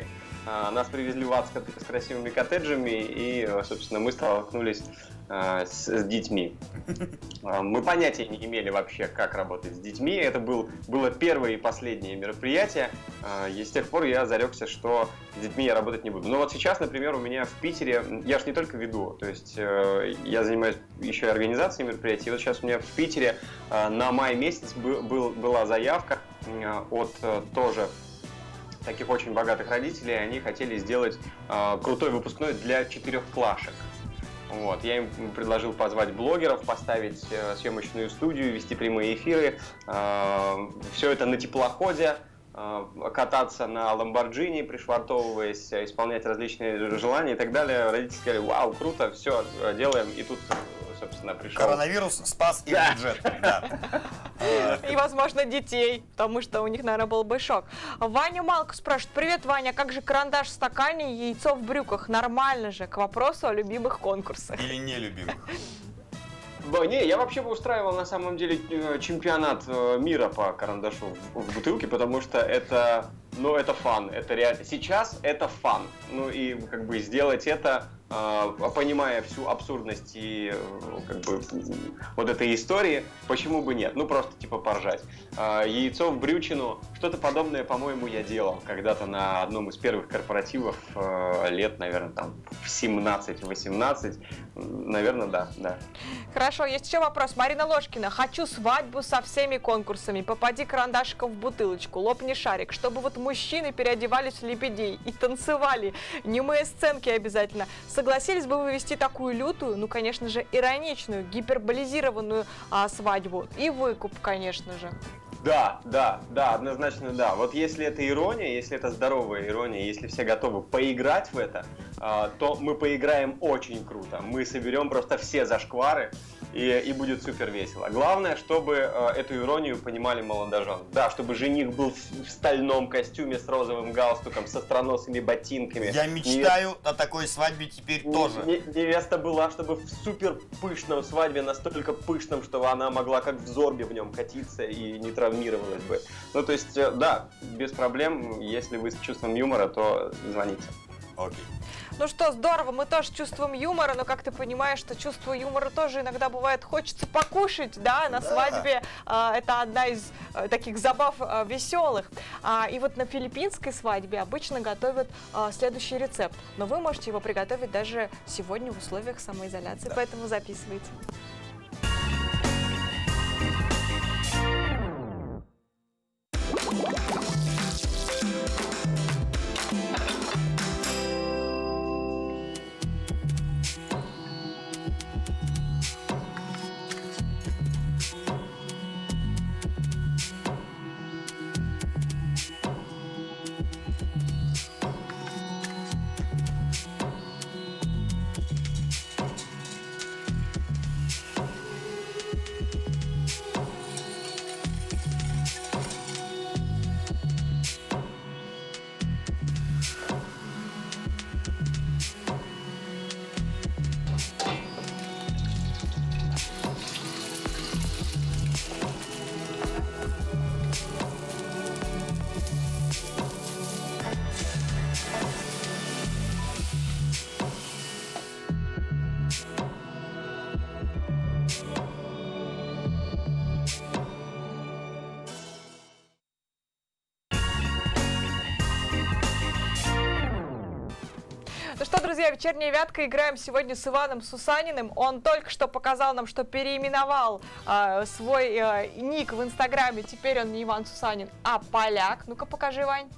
А, нас привезли в ад с, с красивыми коттеджами, и, собственно, мы столкнулись а, с, с детьми. А, мы понятия не имели вообще, как работать с детьми. Это был, было первое и последнее мероприятие, а, и с тех пор я зарекся, что с детьми я работать не буду. Но вот сейчас, например, у меня в Питере, я же не только веду, то есть э, я занимаюсь еще и организацией мероприятий. И вот сейчас у меня в Питере э, на май месяц был, был, была заявка э, от э, тоже таких очень богатых родителей. Они хотели сделать э, крутой выпускной для четырехклашек. Вот. Я им предложил позвать блогеров, поставить э, съемочную студию, вести прямые эфиры. Э, все это на теплоходе, кататься на Ламборджини, пришвартовываясь, исполнять различные желания и так далее. Родители сказали: вау, круто, все, делаем. И тут, собственно, пришел... Коронавирус спас их да. бюджет. Да. И, возможно, детей, потому что у них, наверное, был бы шок. Ваня Малко спрашивает: привет, Ваня, как же карандаш в стакане и яйцо в брюках? Нормально же, к вопросу о любимых конкурсах. Или нелюбимых. Не, я вообще бы устраивал на самом деле чемпионат мира по карандашу в бутылке, потому что это, ну, это фан, это реально. Сейчас это фан. Ну и как бы сделать это, понимая всю абсурдность и как бы вот этой истории, почему бы нет? Ну просто типа поржать. Яйцо в брючину, что-то подобное, по-моему, я делал когда-то на одном из первых корпоративов лет, наверное, там в семнадцать-восемнадцать. Наверное, да, да. Хорошо, есть еще вопрос. Марина Ложкина: хочу свадьбу со всеми конкурсами. Попади карандашиком в бутылочку, лопни шарик, чтобы вот мужчины переодевались в лебедей и танцевали. Немые сценки обязательно. Согласились бы вы вести такую лютую, ну, конечно же, ироничную, гиперболизированную а, свадьбу? И выкуп, конечно же. Да, да, да, однозначно да. Вот если это ирония, если это здоровая ирония, если все готовы поиграть в это, то мы поиграем очень круто. Мы соберем просто все зашквары, и, и будет супер весело. Главное, чтобы эту иронию понимали молодожены. Да, чтобы жених был в стальном костюме с розовым галстуком, со остроносыми ботинками. Я мечтаю Невеста... о такой свадьбе теперь не, тоже. Не, невеста была, чтобы в супер пышном свадьбе, настолько пышном, чтобы она могла как в Зорбе в нем катиться и не травмировалась бы. Ну, то есть, да, без проблем. Если вы с чувством юмора, то звоните. Окей. Ну что, здорово, мы тоже чувствуем юмора, но как ты понимаешь, что чувство юмора тоже иногда бывает, хочется покушать, да, на да. свадьбе. А, это одна из а, таких забав а, веселых. А, и вот на филиппинской свадьбе обычно готовят а, следующий рецепт, но вы можете его приготовить даже сегодня в условиях самоизоляции, да. поэтому записывайте. Ну что, друзья, вечерняя вятка. Играем сегодня с Иваном Сусаниным. Он только что показал нам, что переименовал э, свой э, ник в Инстаграме. Теперь он не Иван Сусанин, а Поляк. Ну-ка, покажи, Вань.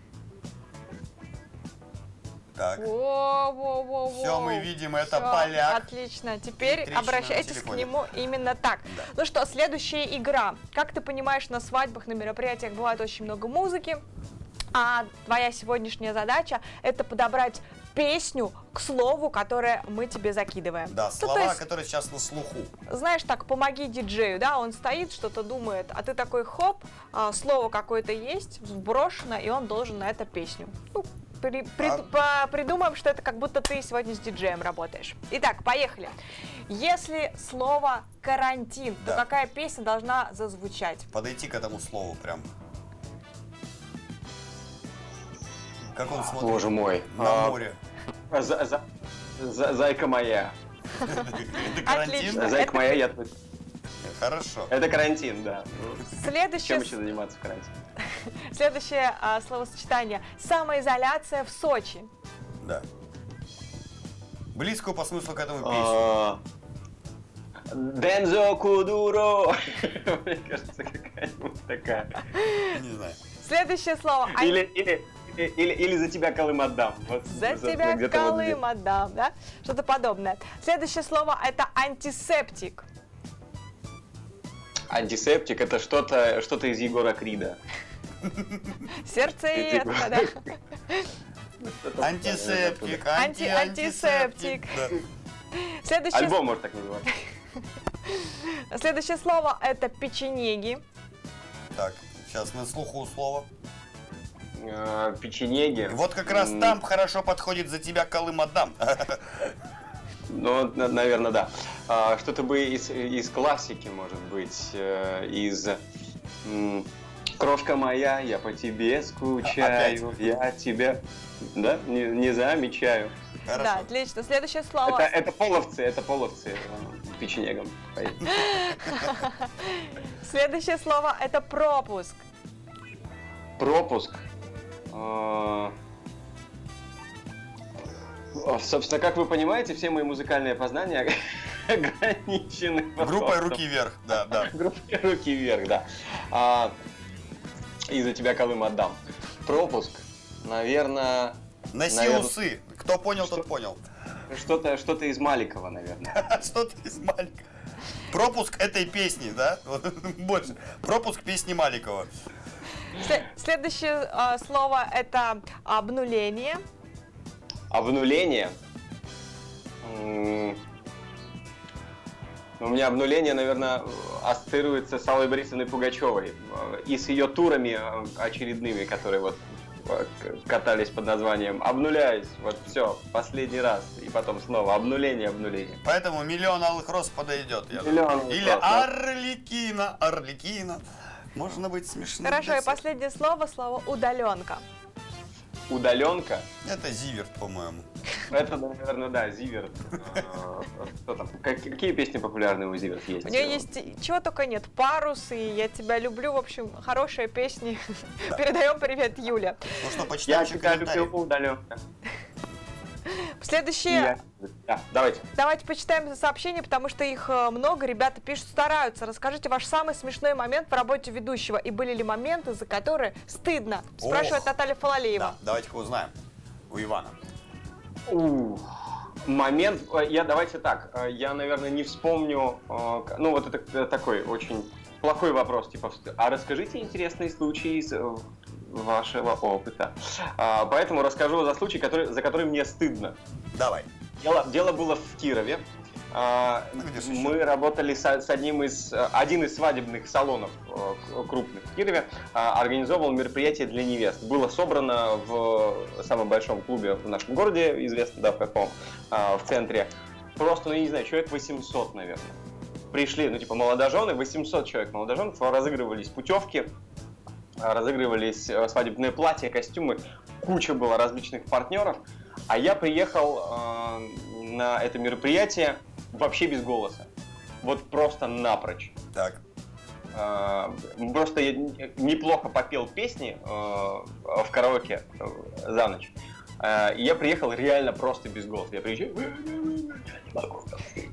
Так. Во, во, во, Все во. мы видим, это Всё, Поляк. Отлично. Теперь обращайтесь к нему именно так. Да. Ну что, следующая игра. Как ты понимаешь, на свадьбах, на мероприятиях бывает очень много музыки. А твоя сегодняшняя задача – это подобрать песню к слову, которое мы тебе закидываем. Да, ну, слова, есть, которые сейчас на слуху. Знаешь, так, помоги диджею, да, он стоит, что-то думает, а ты такой хоп, а, слово какое-то есть, вброшено, и он должен на это песню. Ну, при, при, а... по, придумаем, что это как будто ты сегодня с диджеем работаешь. Итак, поехали. Если слово «карантин», да. то какая песня должна зазвучать? Подойти к этому слову прям. Как он смотрит? Боже мой. На А, море. За, за, за, зайка моя. Это карантин? Зайка моя, я тут. Хорошо. Это карантин, да. Следующее... Чем еще заниматься в карантине? Следующее а, словосочетание. Самоизоляция в Сочи. Да. Близко по смыслу к этому песню. Дензо Кудуро. Мне кажется, какая-нибудь такая. Не знаю. Следующее слово. Или, или, или, или за тебя Колым отдам. Вот, за тебя Колым вот отдам, да? Что-то подобное. Следующее слово это антисептик. Антисептик это что-то что-то из Егора Крида. Сердцеедка, да? Антисептик, анти антисептик. Следующее... Альбом может так называться. Следующее слово это печенеги. Так, сейчас на слуху слово. Печенеги. Вот как раз там хорошо подходит за тебя Колым отдам. Ну, наверное, да. А, что-то бы из, из классики, может быть, из «Крошка моя, я по тебе скучаю, опять? Я тебя, да, не, не замечаю». Хорошо. Да, отлично. Следующее слово. Это, это половцы, это половцы печенегом. Следующее слово это пропуск. Пропуск. Собственно, как вы понимаете, все мои музыкальные познания ограничены. Группой руки вверх, да, да. Группой руки вверх, да. А, и за тебя Колым отдам. Пропуск, наверное... Носи наверное, усы. Кто понял, что, тот понял. Что-то что-то из Маликова, наверное. Что-то из Маликова. Пропуск этой песни, да? Больше. Пропуск песни Маликова. Следующее э, слово это обнуление. Обнуление. У меня обнуление, наверное, ассоциируется с Аллой Борисовной Пугачевой и с ее турами очередными, которые вот катались под названием «Обнуляюсь», вот все, последний раз, и потом снова «Обнуление, обнуление». Поэтому «Миллион алых роз» подойдет. Миллион Или роз, «Арлекина», «Арлекина». Можно быть смешным. Хорошо, и последнее слово, слово «удаленка». Удаленка? Это Зиверт, по-моему. Это, наверное, да, Зиверт. Что там? Какие песни популярные у Зиверт есть? У нее есть чего только нет. «Парус» и «Я тебя люблю». В общем, хорошие песни. Да. Передаем привет, Юля. Ну что, почитаем. Я тебя люблю, удаленка. Следующее. Я... Да, давайте. Давайте почитаем сообщения, потому что их много. Ребята пишут, стараются. Расскажите ваш самый смешной момент в работе ведущего. И были ли моменты, за которые стыдно? Спрашивает Ох. Наталья Фалалеева. Да, давайте-ка узнаем у Ивана. Ух. Момент, я давайте так, я, наверное, не вспомню, ну вот это такой очень плохой вопрос, типа, а расскажите интересные случаи из вашего опыта. А, поэтому расскажу за случай, который, за который мне стыдно. Давай. Дело, дело было в Кирове. А, ну, мы работали с, с одним из, один из свадебных салонов крупных в Кирове, а, организовывал мероприятие для невест. Было собрано в самом большом клубе в нашем городе, известно, да, в каком, а, в центре. Просто, ну, я не знаю, человек восемьсот, наверное. Пришли, ну, типа, молодожены, восемьсот человек молодоженов, разыгрывались путевки, разыгрывались свадебные платья, костюмы, куча было различных партнеров, а я приехал э, на это мероприятие вообще без голоса, вот просто напрочь. Так. Э, просто я неплохо попел песни э, в караоке э, за ночь, э, и я приехал реально просто без голоса. Я приезжаю, не могу.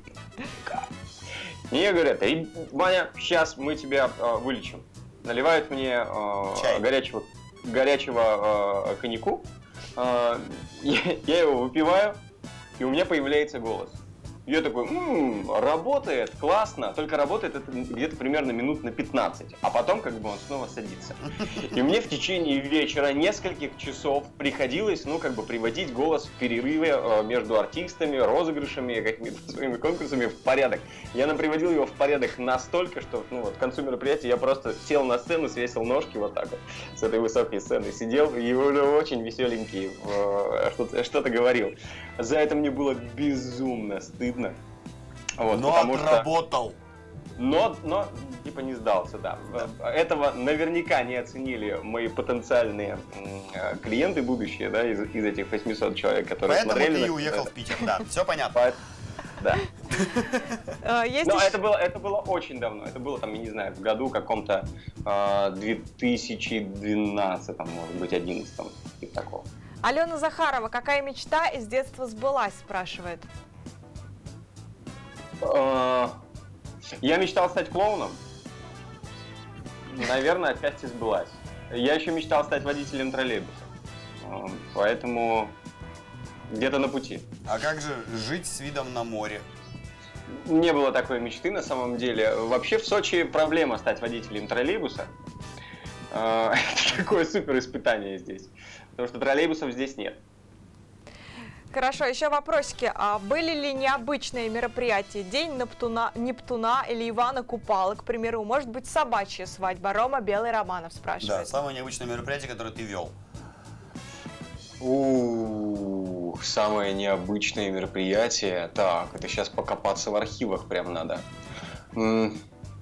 И мне говорят: Ваня, сейчас мы тебя э, вылечим. Наливают мне э, горячего, горячего э, коньяку, э, я, я его выпиваю, и у меня появляется голос. Я такой: м-м, работает, классно, только работает это где-то примерно минут на пятнадцать, а потом как бы он снова садится. И мне в течение вечера нескольких часов приходилось, ну, как бы приводить голос в перерыве э, между артистами, розыгрышами, какими-то своими конкурсами в порядок. Я приводил его в порядок настолько, что, ну, вот, к концу мероприятия я просто сел на сцену, свесил ножки вот так вот, с этой высокой сцены, сидел и уже очень веселенький э, что-то, что-то говорил. За это мне было безумно стыдно. Вот, но отработал. Что... Но, но, типа, не сдался, да. Этого наверняка не оценили мои потенциальные клиенты будущие, да, из, из этих восьмисот человек, которые Поэтому смотрели. ты и на... уехал в Питер, да, все понятно. Да. А, есть Но еще- это было, это было очень давно. Это было, там, я не знаю, в году каком-то э, две тысячи двенадцатом, может быть, одиннадцатом, типа такого. Алена Захарова, какая мечта из детства сбылась, спрашивает. Э, Я мечтал стать клоуном. Наверное, отчасти сбылась. Я еще мечтал стать водителем троллейбуса. Э, Поэтому где-то на пути. А как же жить с видом на море? Не было такой мечты на самом деле. Вообще в Сочи проблема стать водителем троллейбуса. Э, Это такое супер испытание здесь. Потому что троллейбусов здесь нет. Хорошо, еще вопросики. А были ли необычные мероприятия? День Нептуна, Нептуна или Ивана Купала, к примеру? Может быть, собачья свадьба? Рома Белый Романов Да, спрашивает. самое необычное мероприятие, которое ты вел. Ух, самое необычное мероприятие. Так, это сейчас покопаться в архивах прям надо. М,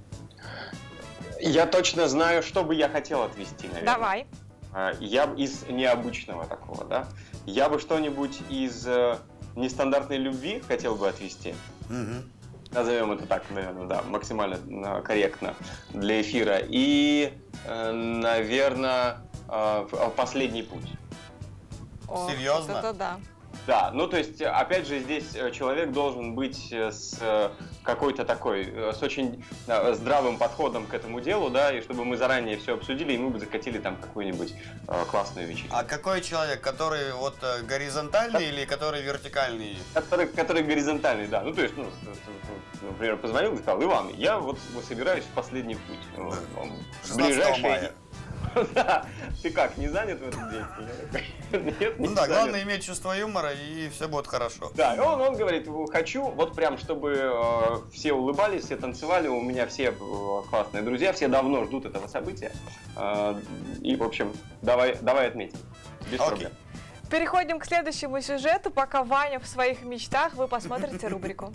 Я точно знаю, что бы я хотел отвести, наверное. Давай. А, Я б из необычного такого, да? Я бы что-нибудь из э, нестандартной любви хотел бы отвести. Назовем это так, наверное, да, максимально э, корректно для эфира. И, э, наверное, э, в- последний путь. О, Серьезно? вот это да. Да, ну то есть, опять же, здесь э, человек должен быть э, с э, какой-то такой, э, с очень э, здравым подходом к этому делу, да, и чтобы мы заранее все обсудили, и мы бы закатили там какую-нибудь э, классную вечеринку. А какой человек? Который вот э, горизонтальный или который вертикальный? Который, который горизонтальный, да. Ну, то есть, ну, с- с- например, позвонил и сказал: Иван, я вот собираюсь в последний путь. Вот, он шестнадцатого мая. Да. Ты как, не занят в этот день? Я такой, Нет, не Ну да, занят. главное иметь чувство юмора, и все будет хорошо. Да, и он, он говорит: хочу, вот прям, чтобы э, все улыбались, все танцевали, у меня все э, классные друзья, все давно ждут этого события. Э, и, в общем, давай, давай отметим. Без Окей. проблем. Переходим к следующему сюжету. Пока Ваня в своих мечтах, вы посмотрите рубрику.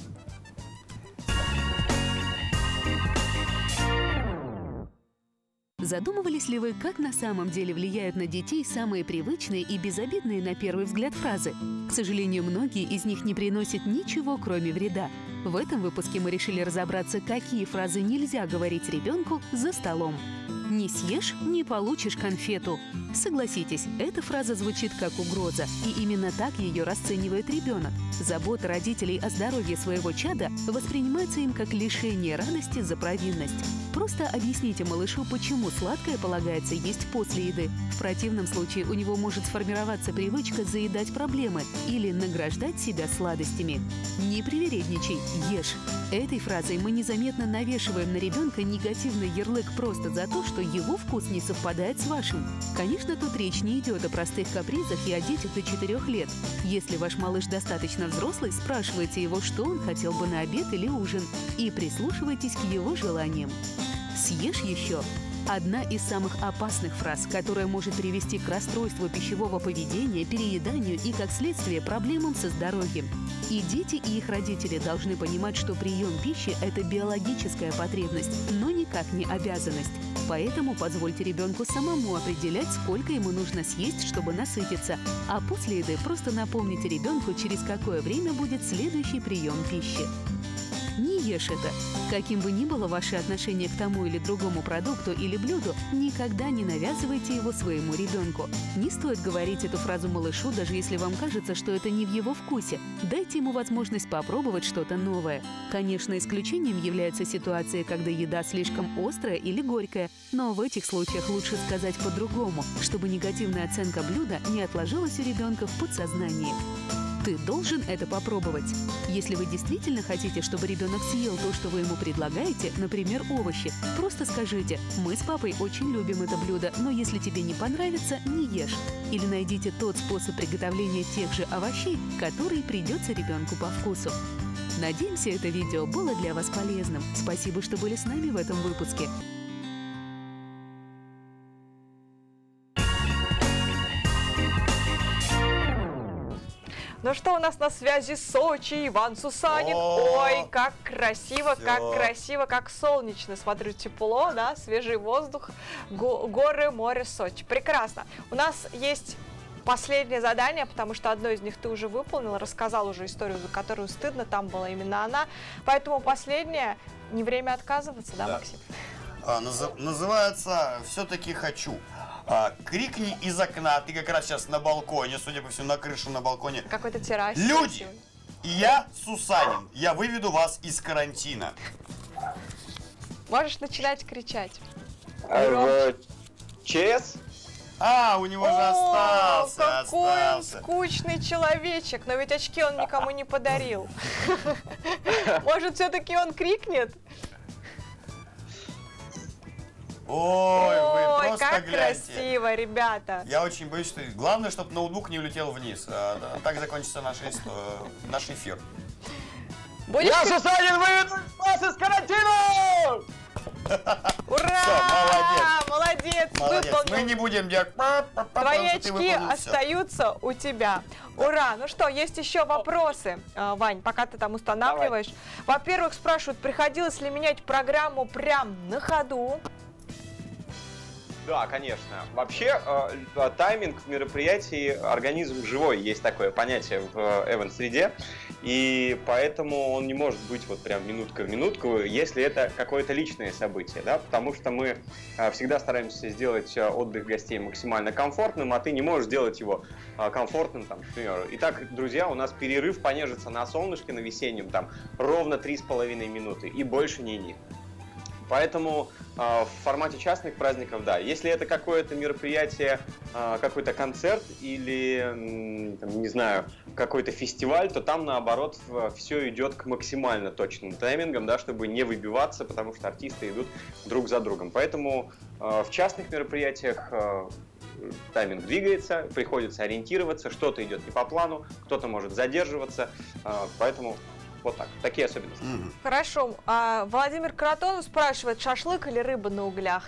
Задумывались ли вы, как на самом деле влияют на детей самые привычные и безобидные на первый взгляд фразы? К сожалению, многие из них не приносят ничего, кроме вреда. В этом выпуске мы решили разобраться, какие фразы нельзя говорить ребенку за столом. «Не съешь – не получишь конфету». Согласитесь, эта фраза звучит как угроза, и именно так ее расценивает ребенок. Забота родителей о здоровье своего чада воспринимается им как лишение радости за провинность. Просто объясните малышу, почему сладкое полагается есть после еды. В противном случае у него может сформироваться привычка заедать проблемы или награждать себя сладостями. Не привередничай, ешь. Этой фразой мы незаметно навешиваем на ребенка негативный ярлык просто за то, что его вкус не совпадает с вашим. Конечно, тут речь не идет о простых капризах и о детях до четырёх лет. Если ваш малыш достаточно взрослый, спрашивайте его, что он хотел бы на обед или ужин, и прислушивайтесь к его желаниям. «Съешь еще» – одна из самых опасных фраз, которая может привести к расстройству пищевого поведения, перееданию и, как следствие, проблемам со здоровьем. И дети, и их родители должны понимать, что прием пищи – это биологическая потребность, но никак не обязанность. Поэтому позвольте ребенку самому определять, сколько ему нужно съесть, чтобы насытиться, а после еды просто напомните ребенку, через какое время будет следующий прием пищи. Не ешь это. Каким бы ни было ваше отношение к тому или другому продукту или блюду, никогда не навязывайте его своему ребенку. Не стоит говорить эту фразу малышу, даже если вам кажется, что это не в его вкусе. Дайте ему возможность попробовать что-то новое. Конечно, исключением являются ситуации, когда еда слишком острая или горькая, но в этих случаях лучше сказать по-другому, чтобы негативная оценка блюда не отложилась у ребенка в подсознании. Ты должен это попробовать. Если вы действительно хотите, чтобы ребенок съел то, что вы ему предлагаете, например, овощи, просто скажите: «Мы с папой очень любим это блюдо, но если тебе не понравится, не ешь». Или найдите тот способ приготовления тех же овощей, который придется ребенку по вкусу. Надеемся, это видео было для вас полезным. Спасибо, что были с нами в этом выпуске. Ну что у нас на связи Сочи, Иван Сусанин. О, Ой, как красиво, всё. как красиво, как солнечно. Смотрю, тепло, да, свежий воздух, го- горы, море, Сочи. Прекрасно. У нас есть последнее задание, потому что одно из них ты уже выполнил, рассказал уже историю, за которую стыдно, там была именно она. Поэтому последнее, не время отказываться, да, Да. Максим? А, назы- называется «Все-таки хочу». А, крикни из окна, ты как раз сейчас на балконе, судя по всему, на крыше, на балконе. Какой-то террасе. Люди! И я, Сусанин, я выведу вас из карантина. Можешь начинать кричать. А, в ЧС? А, у него же О, остался, какой он остался. скучный человечек, но ведь очки он никому не подарил. Может, все-таки он крикнет? Ой, вы Ой, просто как гляньте. красиво, ребята. Я очень боюсь, что... Главное, чтобы ноутбук не улетел вниз. А, да, так закончится наш, исто- наш эфир. Будешь Я, ты- Сусанин, выведу вас из карантина! Ура! Всё, молодец. Молодец, Молодец. выполнил. Мы не будем делать... па-па-па, Твои потому что ты очки выполнил всё. остаются у тебя. Ура! Ну что, есть еще вопросы, э, Вань, пока ты там устанавливаешь. Во-первых, спрашивают, приходилось ли менять программу прям на ходу? Да, конечно. Вообще, э, тайминг в мероприятии, организм живой, есть такое понятие в э, эвент-среде, и поэтому он не может быть вот прям минутка в минутку, если это какое-то личное событие, да, потому что мы э, всегда стараемся сделать э, отдых гостей максимально комфортным, а ты не можешь сделать его э, комфортным, там, к примеру. Итак, друзья, у нас перерыв понежиться на солнышке, на весеннем, там, ровно три с половиной минуты, и больше ни-ни. Поэтому э, в формате частных праздников, да. Если это какое-то мероприятие, э, какой-то концерт или, м, там, не знаю, какой-то фестиваль, то там, наоборот, все идет к максимально точным таймингам, да, чтобы не выбиваться, потому что артисты идут друг за другом. Поэтому э, в частных мероприятиях э, тайминг двигается, приходится ориентироваться, что-то идет не по плану, кто-то может задерживаться, э, поэтому... Вот так. Такие особенности. Мгм. Хорошо. А, Владимир Каратонов спрашивает, шашлык или рыба на углях?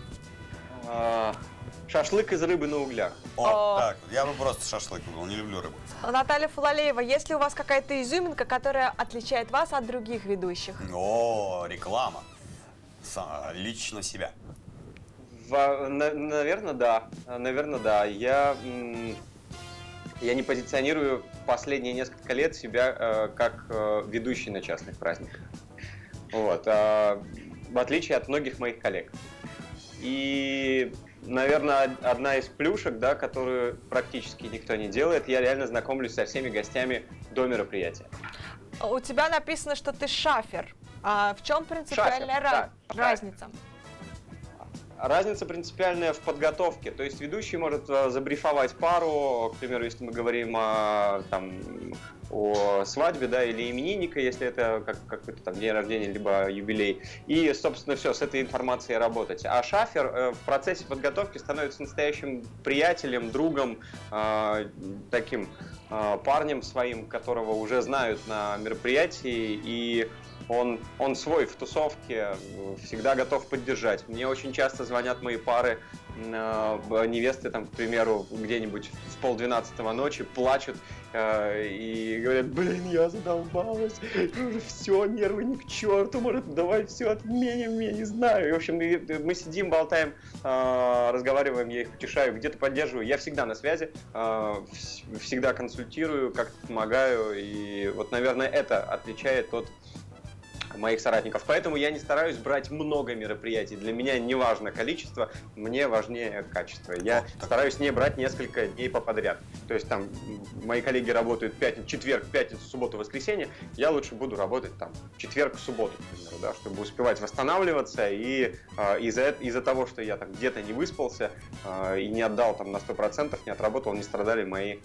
А, Шашлык из рыбы на углях. О, О. так, я бы просто шашлык выбрал, не люблю рыбу. Наталья Фалалеева, есть ли у вас какая-то изюминка, которая отличает вас от других ведущих? О, реклама. Са- лично себя. Наверное, да. Наверное, да. Я, м, я не позиционирую последние несколько лет себя э, как э, ведущий на частных праздниках. Вот. а, в отличие от многих моих коллег. И, наверное, одна из плюшек, да, которую практически никто не делает, я реально знакомлюсь со всеми гостями до мероприятия. У тебя написано, что ты шафер. А в чем принципиальная Шафер, ра- да. разница? Разница принципиальная в подготовке. То есть ведущий может э, забрифовать пару, к примеру, если мы говорим о, там, о свадьбе, да, или именинника, если это как, какой-то там день рождения, либо юбилей. И, собственно, все, с этой информацией работать. А шафер э, в процессе подготовки становится настоящим приятелем, другом, э, таким э, парнем своим, которого уже знают на мероприятии, и Он, он свой в тусовке, всегда готов поддержать. Мне очень часто звонят мои пары, э, невесты, там, к примеру, где-нибудь в полдвенадцатого ночи, плачут э, и говорят, блин, я задолбалась, уже все, нервы ни к черту, может, давай все отменим, я не знаю. И, в общем, мы, мы сидим, болтаем, э, разговариваем, я их утешаю, где-то поддерживаю. Я всегда на связи, э, всегда консультирую, как-то помогаю. И вот, наверное, это отличает от моих соратников. Поэтому я не стараюсь брать много мероприятий. Для меня не важно количество, мне важнее качество. Я стараюсь не брать несколько дней подряд. То есть там мои коллеги работают пятница, четверг, пятницу, субботу, воскресенье. Я лучше буду работать там четверг, субботу, к примеру, да, чтобы успевать восстанавливаться. И э, из-за из-за того, что я там где-то не выспался э, и не отдал там на сто процентов, не отработал, не страдали мои,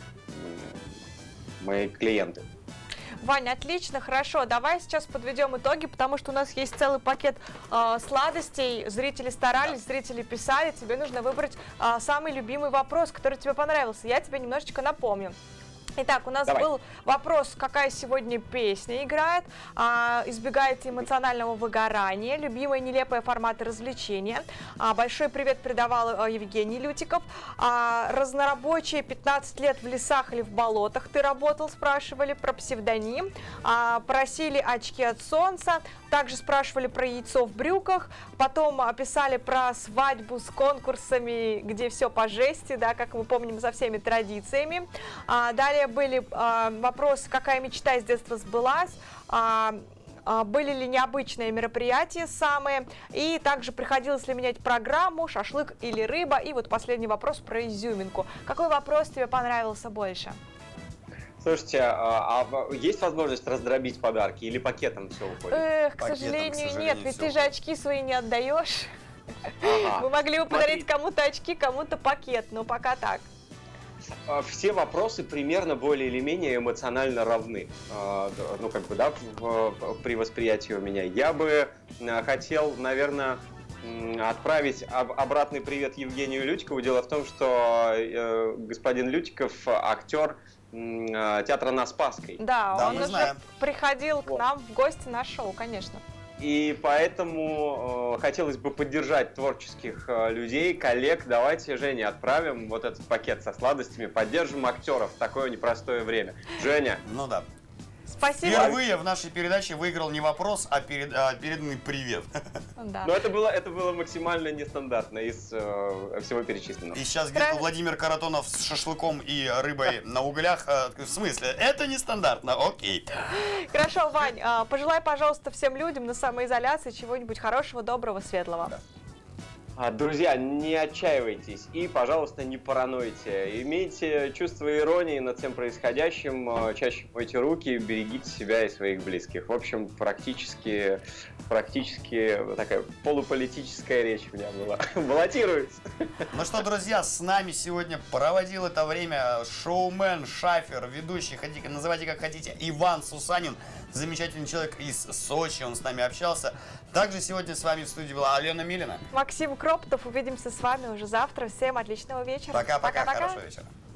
э, мои клиенты. Ваня, отлично, хорошо. Давай сейчас подведем итоги, потому что у нас есть целый пакет э, сладостей. Зрители старались, зрители писали. Тебе нужно выбрать э, самый любимый вопрос, который тебе понравился. Я тебе немножечко напомню. Итак, у нас Давай. был вопрос, какая сегодня песня играет, а, избегаете эмоционального выгорания, любимые нелепые форматы развлечения. А, большой привет передавал а, Евгений Лютиков. А, разнорабочие, пятнадцать лет в лесах или в болотах ты работал, спрашивали про псевдоним. А, просили очки от солнца, также спрашивали про яйцо в брюках, потом а, писали про свадьбу с конкурсами, где все по жести, да, как мы помним, за всеми традициями. А, далее были а, вопросы, какая мечта из детства сбылась, а, а, были ли необычные мероприятия самые, и также приходилось ли менять программу, шашлык или рыба, и вот последний вопрос про изюминку. Какой вопрос тебе понравился больше? Слушайте, а, а есть возможность раздробить подарки или пакетом все уходит? Эх, к Пакетом, сожалению, к сожалению, нет, ведь всё ты же очки свои не отдаешь. Ага. Мы могли бы Смотри. подарить кому-то очки, кому-то пакет, но пока так. Все вопросы примерно более или менее эмоционально равны, ну как бы, да, при восприятии у меня. Я бы хотел, наверное, отправить обратный привет Евгению Лютикову. Дело в том, что господин Лютиков актер театра на Спасской. Да, Да, он мы уже знаем. приходил к Вот. нам в гости на шоу, конечно. И поэтому э, хотелось бы поддержать творческих э, людей, коллег. Давайте, Женя, отправим вот этот пакет со сладостями, поддержим актеров в такое непростое время. Женя. Ну да. Спасибо. Впервые в нашей передаче выиграл не вопрос, а, перед, а переданный привет. Да. Но это было, это было максимально нестандартно из э, всего перечисленного. И сейчас где-то Владимир Каратонов с шашлыком и рыбой на углях. э, В смысле? Это нестандартно, окей. Хорошо, Вань, а, пожелай, пожалуйста, всем людям на самоизоляции чего-нибудь хорошего, доброго, светлого. А, Друзья, не отчаивайтесь и, пожалуйста, не паранойте. Имейте чувство иронии над всем происходящим, э, чаще мойте руки, берегите себя и своих близких. В общем, практически, практически такая полуполитическая речь у меня была. Баллотируется. Ну что, друзья, с нами сегодня проводил это время шоумен, шафер, ведущий, хотите, называйте как хотите, Иван Сусанин. Замечательный человек из Сочи, он с нами общался. Также сегодня с вами в студии была Алена Милина. Максим Кроптов, увидимся с вами уже завтра. Всем отличного вечера. Пока-пока, хорошего вечера.